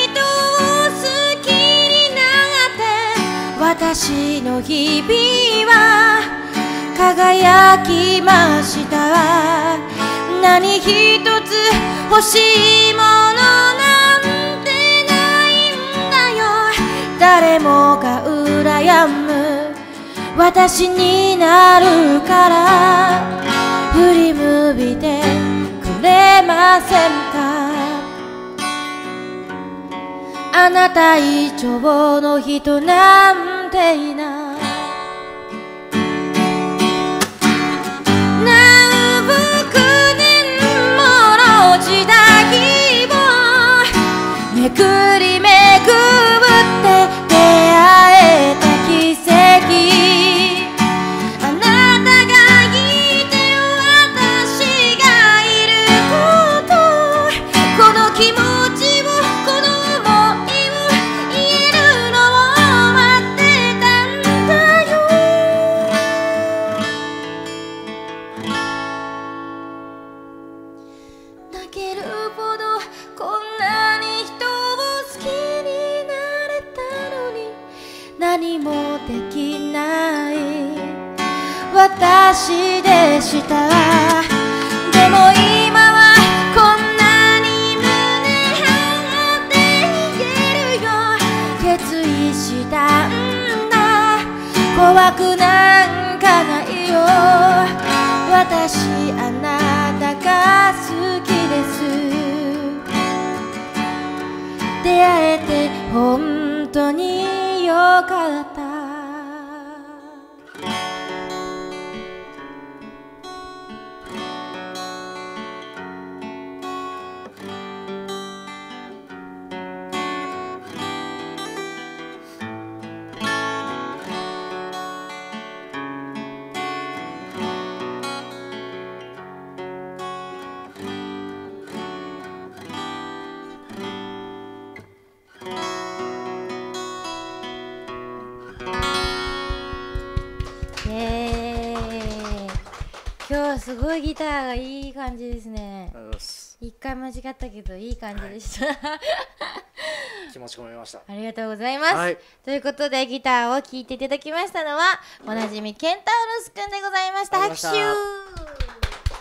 私の日々は輝きました。何一つ欲しいものなんてないんだよ。誰もが羨む私になるから。振り向いてくれませんか。あなた以上の人なんていない。何億年もの時代をめくりめくって出会えた奇跡。あなたがいて私がいること、この気持ちをこの想いを言えるのを待ってたんだよ。泣けるほどこんなに人を好きになれたのに何もできない私でした。でも今はこんなに胸張って言えるよ。決意したんだ、怖くなんかないよ。私あなたが好きです。出会えて本当によかった。今日はすごいギターがいい感じですね。 ありがとうございます。 一回間違ったけどいい感じでした、はい、 気持ち込めました。 ありがとうございます、 はい、 ということでギターを聴いていただきましたのはおなじみケンタウロスくんでございました。拍手。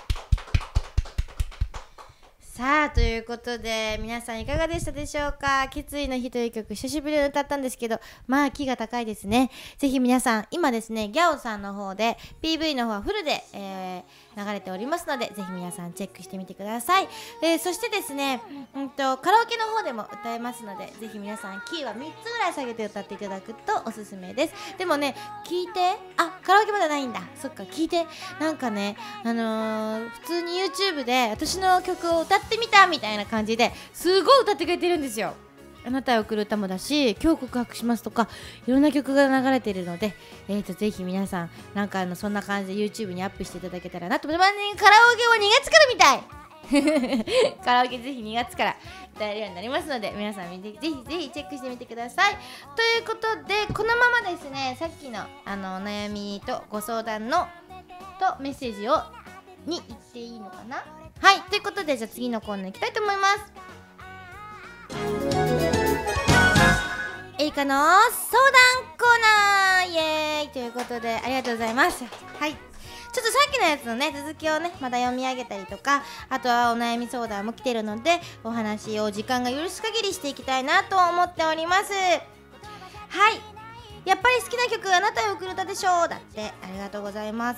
さあということで皆さんいかがでしたでしょうか。決意の日という曲久しぶりに歌ったんですけど、まあ気が高いですね。ぜひ皆さん今ですねギャオさんの方で ピーブイ の方はフルで、えー、流れておりますのでぜひ皆さんチェックしてみてください。えー、そしてですね、うんとカラオケの方でも歌えますのでぜひ皆さんキーはみっつぐらい下げて歌っていただくとおすすめです。でもね聞いて、あカラオケまだないんだ、そっか聞いて、なんかねあのー、普通に YouTube で私の曲を歌ってってみたみたいな感じですごい歌ってくれてるんですよ。あなたへ送る歌もだし今日告白しますとかいろんな曲が流れてるので、えーとぜひ皆さんなんかあのそんな感じで YouTube にアップしていただけたらなと思います。カラオケはにがつからみたいカラオケぜひにがつから歌えるようになりますので皆さん見てぜひぜひチェックしてみてください。ということでこのままですねさっきのあのお悩みとご相談のとメッセージをに言っていいのかな。はい、ということでじゃあ次のコーナー行きたいと思います。エリカの相談コーナーイエーイということでありがとうございます。はい、ちょっとさっきのやつのね続きをねまた読み上げたりとかあとはお悩み相談も来てるのでお話を時間が許す限りしていきたいなと思っております。はい、やっぱり好きな曲あなたへ送る歌でしょうだってありがとうございます。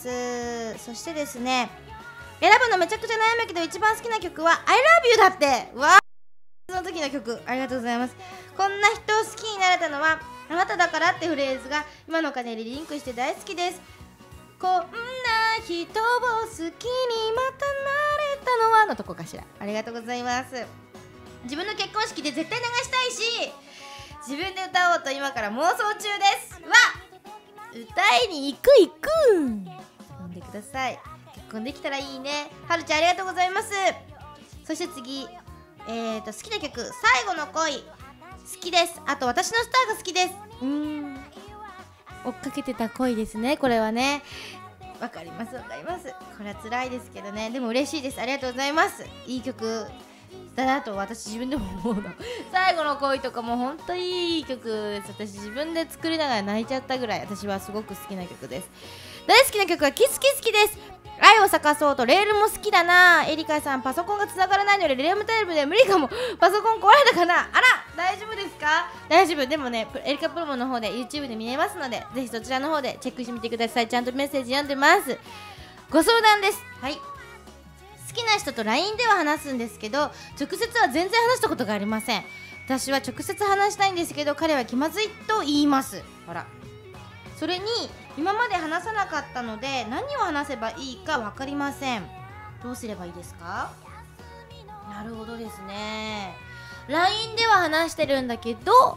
そしてですね選ぶのめちゃくちゃ悩むけど一番好きな曲は I love you だって。わーその時の曲ありがとうございます。こんな人を好きになれたのはあなただからってフレーズが今の鐘でリンクして大好きです。こんな人を好きにまたなれたのはのとこかしら。ありがとうございます。自分の結婚式で絶対流したいし自分で歌おうと今から妄想中です。わ歌いに行く行く呼んでください。結婚できたらいいね。はるちゃんありがとうございます。そして次えーと好きな曲最後の恋好きです。あと私のスターが好きです。うーん追っかけてた恋ですねこれはね。わかりますわかります。これは辛いですけどねでも嬉しいです。ありがとうございます。いい曲だなと私自分でも思うの最後の恋とかも本当にいい曲です。私自分で作りながら泣いちゃったぐらい私はすごく好きな曲です。大好きな曲はキスキス好きです。愛を咲かそうとレールも好きだな。エリカさんパソコンがつながらないのでレームタイムで無理かも。パソコン壊れたかな。あら大丈夫ですか。大丈夫。でもねエリカプロモの方で YouTube で見れますのでぜひそちらの方でチェックしてみてください。ちゃんとメッセージ読んでます。ご相談です。はい、好好きな人と ライン では話すんですけど、直接は全然話したことがありません。私は直接話したいんですけど、彼は気まずいと言います。ほら、それに今まで話さなかったので何を話せばいいか分かりません。どうすればいいですか？なるほどですね。 ライン では話してるんだけど、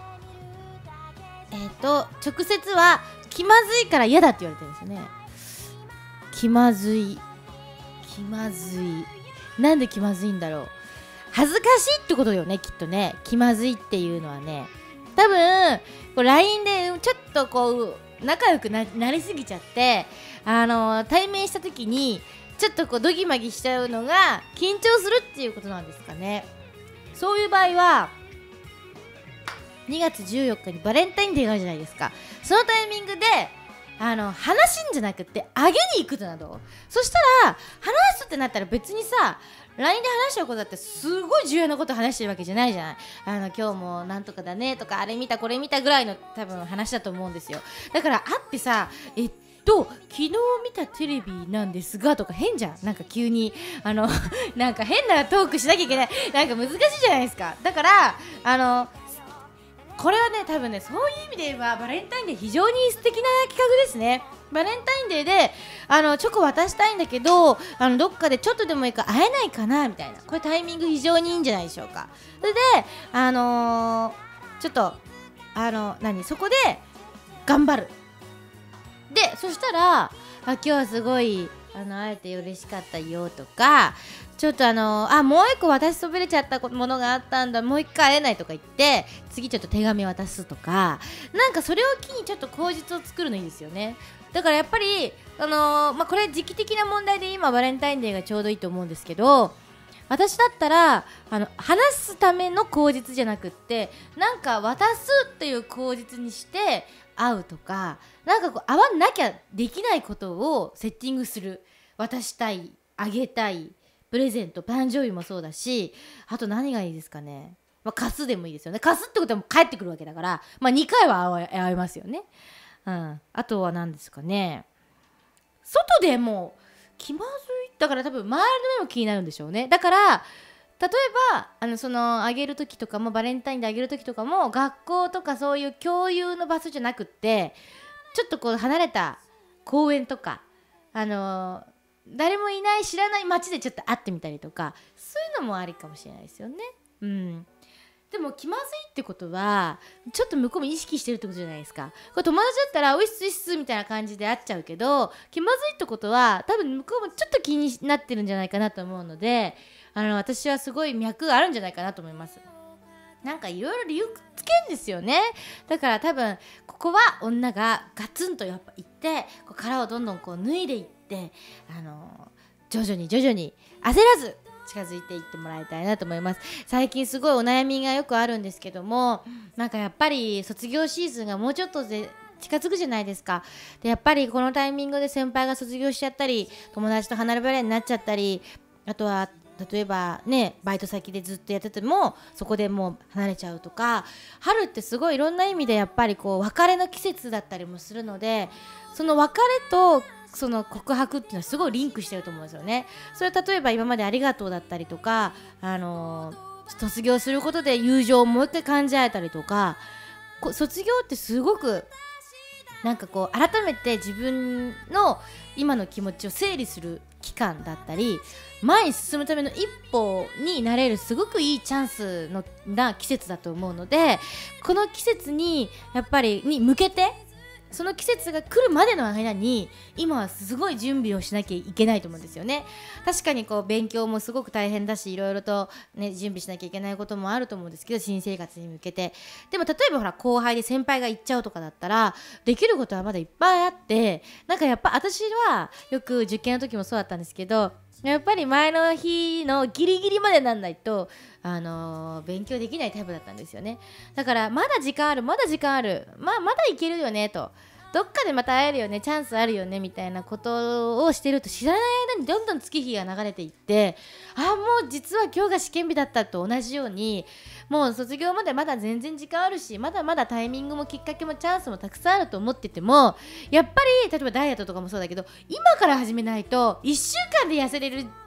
えっと直接は気まずいから嫌だって言われてるんですよね。気まずい気まずい、なんで気まずいんだろう。恥ずかしいってことよね、きっとね。気まずいっていうのはね、多分こう ライン でちょっとこう仲良く な, なりすぎちゃって、あのー、対面した時にちょっとこうドギマギしちゃうのが緊張するっていうことなんですかね。そういう場合はにがつじゅうよっかにバレンタインデーがあるじゃないですか。そのタイミングであの話すんじゃなくてあげに行くとなど。そしたら話すってなったら別にさ ライン で話しちゃうことだってすごい重要なこと話してるわけじゃないじゃない。あの今日もなんとかだねとかあれ見たこれ見たぐらいの多分話だと思うんですよ。だから会ってさ、えっと昨日見たテレビなんですがとか変じゃん。なんか急にあのなんか変なトークしなきゃいけない、なんか難しいじゃないですか。だからあのこれはね、多分ね、そういう意味で言えばバレンタインデー非常に素敵な企画ですね。バレンタインデーであのチョコ渡したいんだけど、あのどっかでちょっとでもいいから会えないかなみたいな、これタイミング非常にいいんじゃないでしょうか。それであのー、ちょっとあの何そこで頑張る。でそしたらあ今日はすごいあの会えて嬉しかったよとか、ちょっとあのあもう一個渡しそびれちゃったものがあったんだ、もう一回会えないとか言って次ちょっと手紙渡すとか、なんかそれを機にちょっと口実を作るのいいですよね。だからやっぱりあのー、まあこれ時期的な問題で今バレンタインデーがちょうどいいと思うんですけど、私だったらあの話すための口実じゃなくってなんか渡すっていう口実にして会うとか、なんかこう会わなきゃできないことをセッティングする。渡したい、あげたい、プレゼント、誕生日もそうだし、あと何がいいですかね、まあ、貸すでもいいですよね。貸すってことはもう帰ってくるわけだから、まあ、にかいは会え、会えますよね、うん、あとは何ですかね、外でも気まずいだから多分周りの目も気になるんでしょうね。だから例えばあのそのあげる時とかもバレンタインであげる時とかも学校とかそういう共有の場所じゃなくってちょっとこう離れた公園とかあのー誰もいない知らない街でちょっと会ってみたりとか、そういうのもありかもしれないですよね。うん。でも気まずいってことはちょっと向こうも意識してるってことじゃないですか。これ友達だったらおいっすおいっすみたいな感じで会っちゃうけど、気まずいってことは多分向こうもちょっと気になってるんじゃないかなと思うので、あの私はすごい脈があるんじゃないかなと思います。なんかいろいろ理由つけんですよね。だから多分ここは女がガツンとやっぱ言ってこう殻をどんどんこう脱いでいってであの徐々に徐々に焦らず近づいていってもらいたいなと思います。最近すごいお悩みがよくあるんですけども、なんかやっぱり卒業シーズンがもうちょっとで近づくじゃないですか。でやっぱりこのタイミングで先輩が卒業しちゃったり友達と離れ離れになっちゃったり、あとは例えばねバイト先でずっとやっててもそこでもう離れちゃうとか、春ってすごいいろんな意味でやっぱりこう別れの季節だったりもするので、その別れとその告白っていうのはすごいリンクしてると思うんですよね。それ例えば今までありがとうだったりとか、あのー、卒業することで友情をもう一回感じ合えたりとか、こ卒業ってすごくなんかこう改めて自分の今の気持ちを整理する期間だったり前に進むための一歩になれるすごくいいチャンスのな季節だと思うので、この季節にやっぱりに向けてその季節が来るまでの間に今はすごい準備をしなきゃいけないと思うんですよね。確かにこう勉強もすごく大変だしいろいろと、ね、準備しなきゃいけないこともあると思うんですけど、新生活に向けて。でも例えばほら後輩で先輩が行っちゃうとかだったらできることはまだいっぱいあって、なんかやっぱ私はよく受験の時もそうだったんですけど、やっぱり前の日のギリギリまでなんないとあのー、勉強できないタイプだったんですよね。だからまだ時間あるまだ時間ある、まあ、まだいけるよねと、どっかでまた会えるよねチャンスあるよねみたいなことをしてると知らない間にどんどん月日が流れていって、ああもう実は今日が試験日だったと同じように、もう卒業までまだ全然時間あるしまだまだタイミングもきっかけもチャンスもたくさんあると思ってても、やっぱり例えばダイエットとかもそうだけど今から始めないといっしゅうかんで痩せれる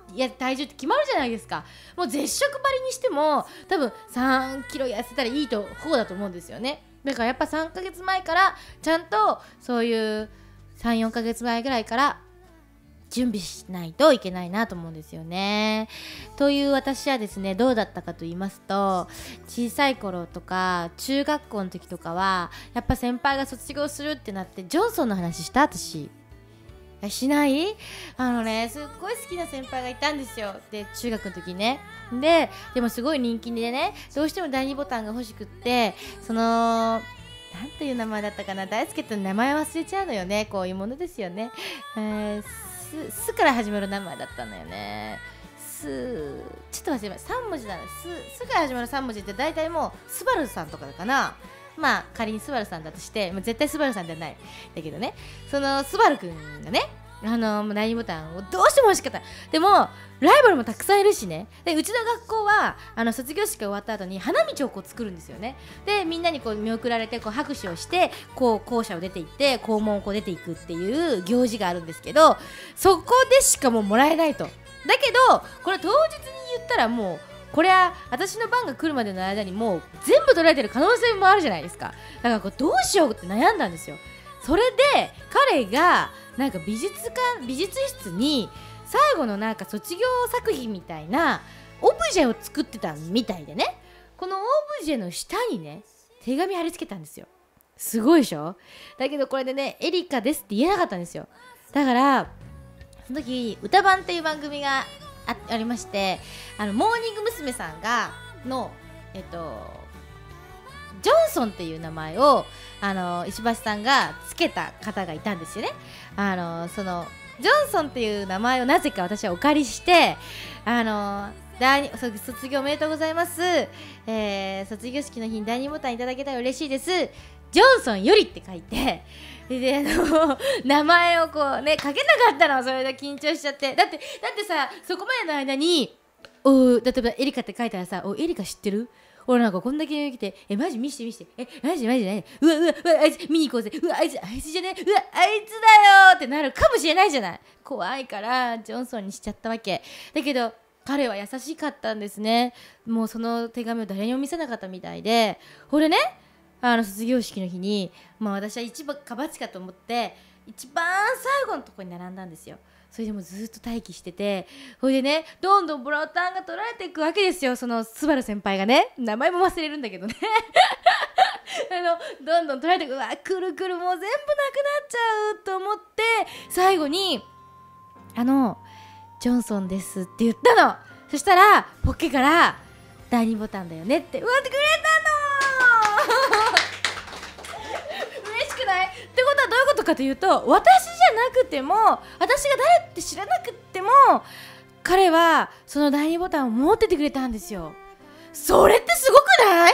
いや体重って決まるじゃないですか。もう絶食張りにしても多分さんキロ痩せたらいいと方だと思うんですよね。だからやっぱさんかげつまえからちゃんとそういうさんよんかげつまえぐらいから準備しないといけないなと思うんですよね。という私はですね、どうだったかと言いますと、小さい頃とか中学校の時とかはやっぱ先輩が卒業するってなってジョンソンの話した。私しない？あのね、すっごい好きな先輩がいたんですよ。で中学の時ね。ででもすごい人気でね、どうしてもだいにボタンが欲しくって、そのなんていう名前だったかな、大輔って名前忘れちゃうのよね。こういうものですよね。えー、す, すから始まる名前だったんだよね。すちょっと忘れました。さん文字なんです。すから始まるさん文字って大体もうスバルさんとかかな。まあ仮にスバルさんだとして、まあ、絶対スバルさんじゃないだけどね、そのスバルくんがね、あのだいにボタンをどうしても欲しかった。でもライバルもたくさんいるしね。でうちの学校はあの卒業式が終わった後に花道をこう作るんですよね。でみんなにこう見送られてこう拍手をしてこう校舎を出て行って校門をこう出ていくっていう行事があるんですけど、そこでしかもうもらえないと。だけどこれ当日に言ったらもうこれは私の番が来るまでの間にもう全部取られてる可能性もあるじゃないですか。だからこうどうしようって悩んだんですよ。それで彼がなんか美術館美術室に最後のなんか卒業作品みたいなオブジェを作ってたみたいでね、このオブジェの下にね手紙貼り付けたんですよ。すごいでしょ。だけどこれでねエリカですって言えなかったんですよ。だからその時歌番っていう番組が あ, ありまして、あのモーニング娘。さんがのえっとジョンソンっていう名前をあの石橋さんがつけた方がいたんですよね。あのそのジョンソンっていう名前をなぜか私はお借りして、あの第二卒業おめでとうございます、えー、卒業式の日にだいにボタンいただけたら嬉しいです、ジョンソンよりって書いて、であの名前をこうね書けなかったの。それで緊張しちゃって、だってだってさ、そこまでの間にお例えばエリカって書いたらさ、おエリカ知ってる？俺なんかこんだけ来て、えマジ見して見して、えマジマジね、うわうわうわあいつ見に行こうぜ、うわあいつあいつじゃね、うわあいつだよってなるかもしれないじゃない。怖いからジョンソンにしちゃったわけだけど、彼は優しかったんですね。もうその手紙を誰にも見せなかったみたいで、これねあの卒業式の日に、まあ、私は一番かばちかと思って一番最後のところに並んだんですよ。それでもずっと待機してて、それでねどんどんボタンが取られていくわけですよ。そのスバル先輩がね、名前も忘れるんだけどねあのどんどん取られていく、うわくるくるもう全部なくなっちゃうと思って、最後にあのジョンソンですって言ったの。そしたらポッケからだいにボタンだよねって言われてくれたの嬉しくない？ってことはどういうことかというと、私じゃなくても、私が誰って知らなくても彼はそのだいにボタンを持っててくれたんですよ。それってすごくない？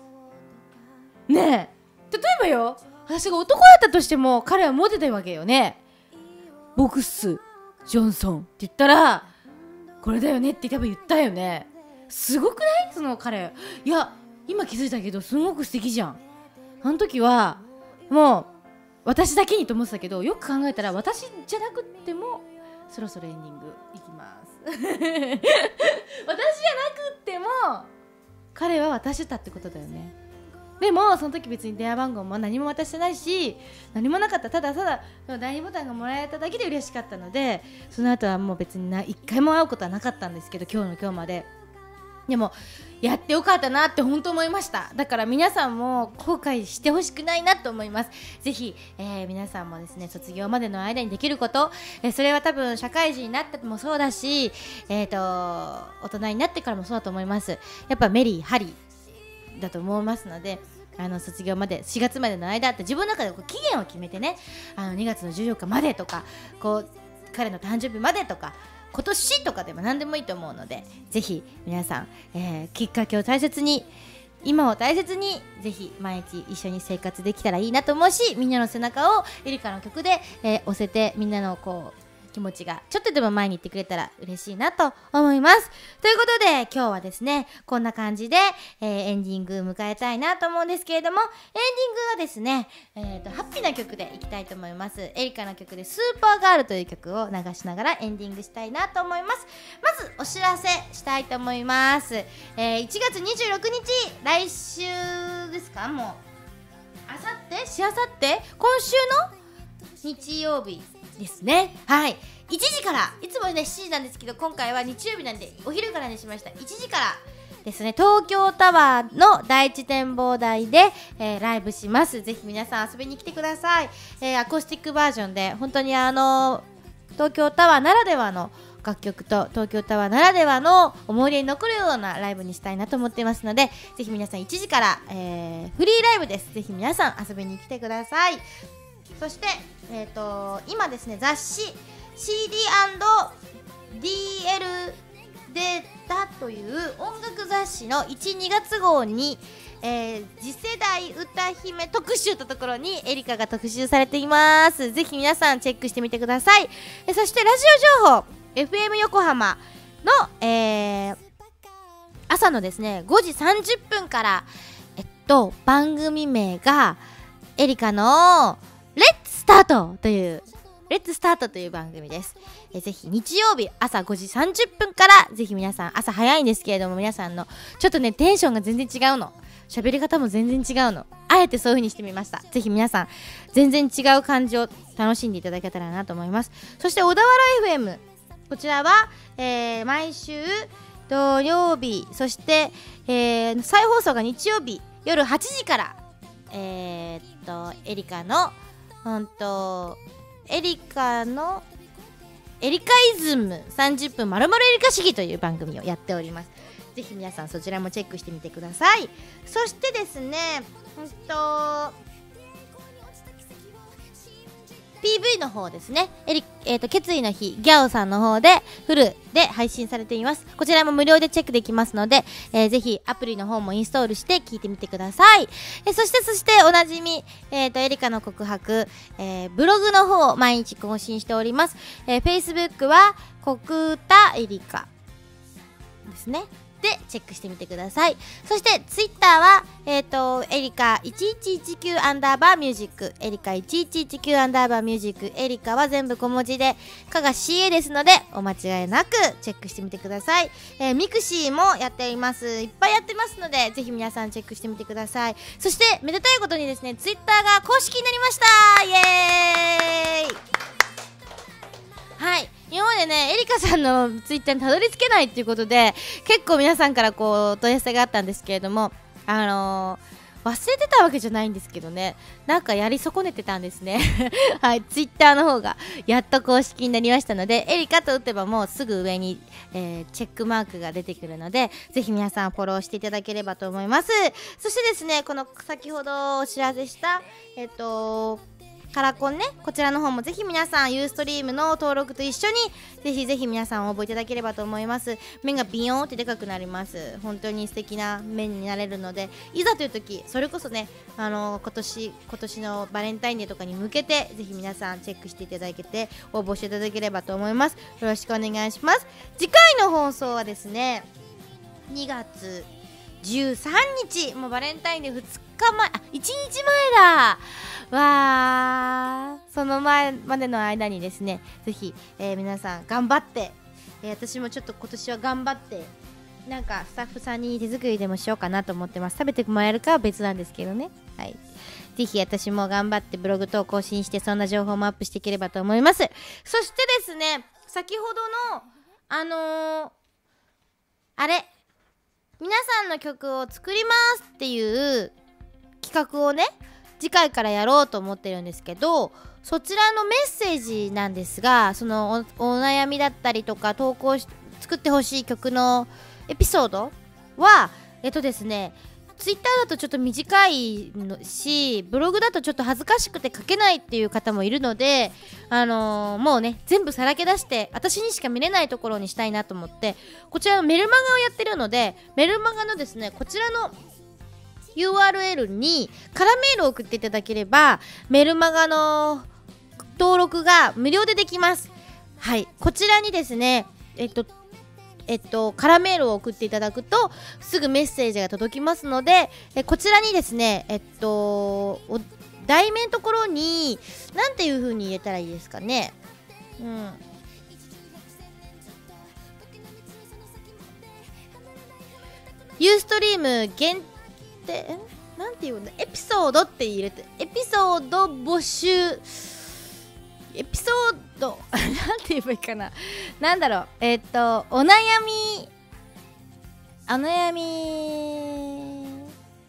ねえ、例えばよ、私が男だったとしても彼は持ってたわけよね。ボクスジョンソンって言ったらこれだよねって多分言ったよね。すごくない？その彼、いや今気づいたけどすごく素敵じゃん。あの時はもう私だけにと思ってたけど、よく考えたら私じゃなくってもそろそろエンディングいきます私じゃなくっても彼は私だってことだよね。でもその時別に電話番号も何も渡してないし何もなかった。ただただだいにボタンがもらえただけで嬉しかったので、その後はもう別に一回も会うことはなかったんですけど、今日の今日まで。でもやってよかったなって本当思いました。だから皆さんも後悔してほしくないなと思います。ぜひ、えー、皆さんもですね、卒業までの間にできること、えー、それは多分社会人になってもそうだし、えーと大人になってからもそうだと思います。やっぱメリーハリーだと思いますので、あの卒業までしがつまでの間って自分の中でこう期限を決めてね、あのにがつのじゅうよっかまでとか、こう彼の誕生日までとか今年とかでも何でもいいと思うので、ぜひ皆さん、えー、きっかけを大切に、今を大切に、ぜひ毎日一緒に生活できたらいいなと思うし、みんなの背中をエリカの曲で、えー、押せて、みんなのこう気持ちがちょっとでも前に行ってくれたら嬉しいなと思います。ということで今日はですねこんな感じで、えー、エンディング迎えたいなと思うんですけれども、エンディングはですね、えー、とハッピーな曲でいきたいと思います。エリカの曲でスーパーガールという曲を流しながらエンディングしたいなと思います。まずお知らせしたいと思います。えー、いちがつにじゅうろくにち、来週ですか、もうあさってしあさって今週の日曜日ですね。はい、いちじから、いつもねしちじなんですけど今回は日曜日なんでお昼からにしました。いちじからですね、東京タワーの第一展望台で、えー、ライブします。ぜひ皆さん遊びに来てください。えー、アコースティックバージョンで本当にあの東京タワーならではの楽曲と東京タワーならではの思い出に残るようなライブにしたいなと思っていますので、ぜひ皆さんいちじから、えー、フリーライブです。ぜひ皆さん遊びに来てください。そして、えー、と今ですね雑誌 シーディー&ディーエル データという音楽雑誌のいち、にがつ号に、えー、次世代歌姫特集というところにエリカが特集されています。ぜひ皆さんチェックしてみてください。えそしてラジオ情報 エフエム 横浜の、えー、朝のですねごじさんじゅっぷんからえっと番組名がエリカのレッツスタートというレッツスタートという番組です。えぜひ日曜日朝ごじさんじゅっぷんからぜひ皆さん、朝早いんですけれども皆さんのちょっとねテンションが全然違うの、喋り方も全然違うの、あえてそういう風にしてみました。ぜひ皆さん全然違う感じを楽しんでいただけたらなと思います。そして小田原 エフエム、 こちらは、えー、毎週土曜日、そして、えー、再放送が日曜日夜はちじからえー、っとエリカのほんとエリカのエリカイズムさんじゅっぷんまるまるエリカ主義という番組をやっております。ぜひ皆さんそちらもチェックしてみてください。そしてですね、ほんとピーブイ の方ですね、エリ、えー、と決意の日ギャオさんの方でフルで配信されています。こちらも無料でチェックできますので、えー、ぜひアプリの方もインストールして聞いてみてください。えー、そしてそしておなじみ、えー、とエリカの告白、えー、ブログの方毎日更新しております。えー、Facebook は告歌エリカですねでチェックしてみてください。そしてツイッターはえっ、ー、とエリカいちいちいちきゅうアンダーバーミュージック、エリカいちいちいちきゅうアンダーバーミュージック、エリカは全部小文字でかが シーエー ですのでお間違いなくチェックしてみてください。えー、ミクシーもやっています。いっぱいやってますのでぜひ皆さんチェックしてみてください。そしてめでたいことにですねツイッターが公式になりました。イエーイ。はい、今までねエリカさんのツイッターにたどり着けないっていうことで結構皆さんからこうお問い合わせがあったんですけれども、あのー、忘れてたわけじゃないんですけどね、なんかやり損ねてたんですねはい、ツイッターの方がやっと公式になりましたので、エリカと打てばもうすぐ上に、えー、チェックマークが出てくるのでぜひ皆さんフォローしていただければと思います。そしてですね、この先ほどお知らせしたえっとカラコンね、こちらの方もぜひ皆さんユーストリームの登録と一緒にぜひぜひ皆さん応募いただければと思います。目がビヨーンってでかくなります。本当に素敵な目になれるので、いざという時それこそね、あの今年今年のバレンタインデーとかに向けてぜひ皆さんチェックしていただけて応募していただければと思います。よろしくお願いします。次回の放送はですねにがつじゅうさんにち、もうバレンタインデーふつかまえ、あ、いちにちまえだわー。その前までの間にですねぜひ、えー、皆さん頑張って、えー、私もちょっと今年は頑張ってなんかスタッフさんに手作りでもしようかなと思ってます。食べてもらえるかは別なんですけどね。はい、ぜひ私も頑張ってブログ等更新してそんな情報もアップしていければと思います。そしてですね、先ほどのあのー、あれ皆さんの曲を作りますっていう企画をね次回からやろうと思ってるんですけど、そちらのメッセージなんですが、その お, お悩みだったりとか投稿し作ってほしい曲のエピソードはえっとですねツイッターだとちょっと短いのしブログだとちょっと恥ずかしくて書けないっていう方もいるので、あのー、もうね全部さらけ出して私にしか見れないところにしたいなと思ってこちらのメルマガをやってるので、メルマガのですねこちらのユーアールエル に空メールを送っていただければメルマガの登録が無料でできます。 はい、こちらにですねえっとえっとカラメールを送っていただくとすぐメッセージが届きますので、えこちらにですねえっとお題名のところになんていう風に入れたらいいですかね。うんユーストリーム限定なんていうんだエピソードって入れてエピソード募集エピソードなんて言えばいいかななんだろうえっとお悩みお悩みん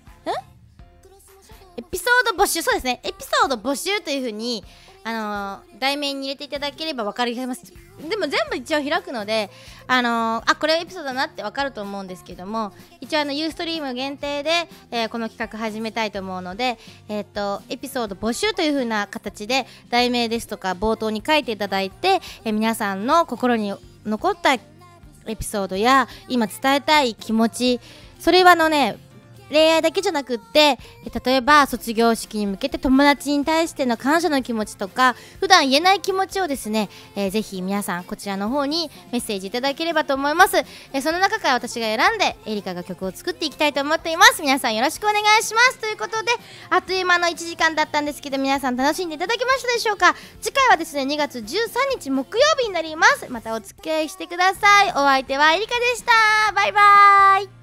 エピソード募集そうですねエピソード募集というふうにあのー、題名に入れていただければ分かります。でも全部一応開くのであのー、あこれエピソードだなって分かると思うんですけども一応あのユーストリーム限定で、えー、この企画始めたいと思うので、えー、とエピソード募集という風な形で題名ですとか冒頭に書いていただいて、えー、皆さんの心に残ったエピソードや今伝えたい気持ちそれはあのね恋愛だけじゃなくって例えば卒業式に向けて友達に対しての感謝の気持ちとか普段言えない気持ちをですね、えー、ぜひ皆さんこちらの方にメッセージいただければと思います。えー、その中から私が選んでエリカが曲を作っていきたいと思っています。皆さんよろしくお願いしますということであっという間のいちじかんだったんですけど皆さん楽しんでいただけましたでしょうか。次回はですねにがつじゅうさんにち木曜日になります。またお付き合いしてください。お相手はエリカでした。バイバーイ。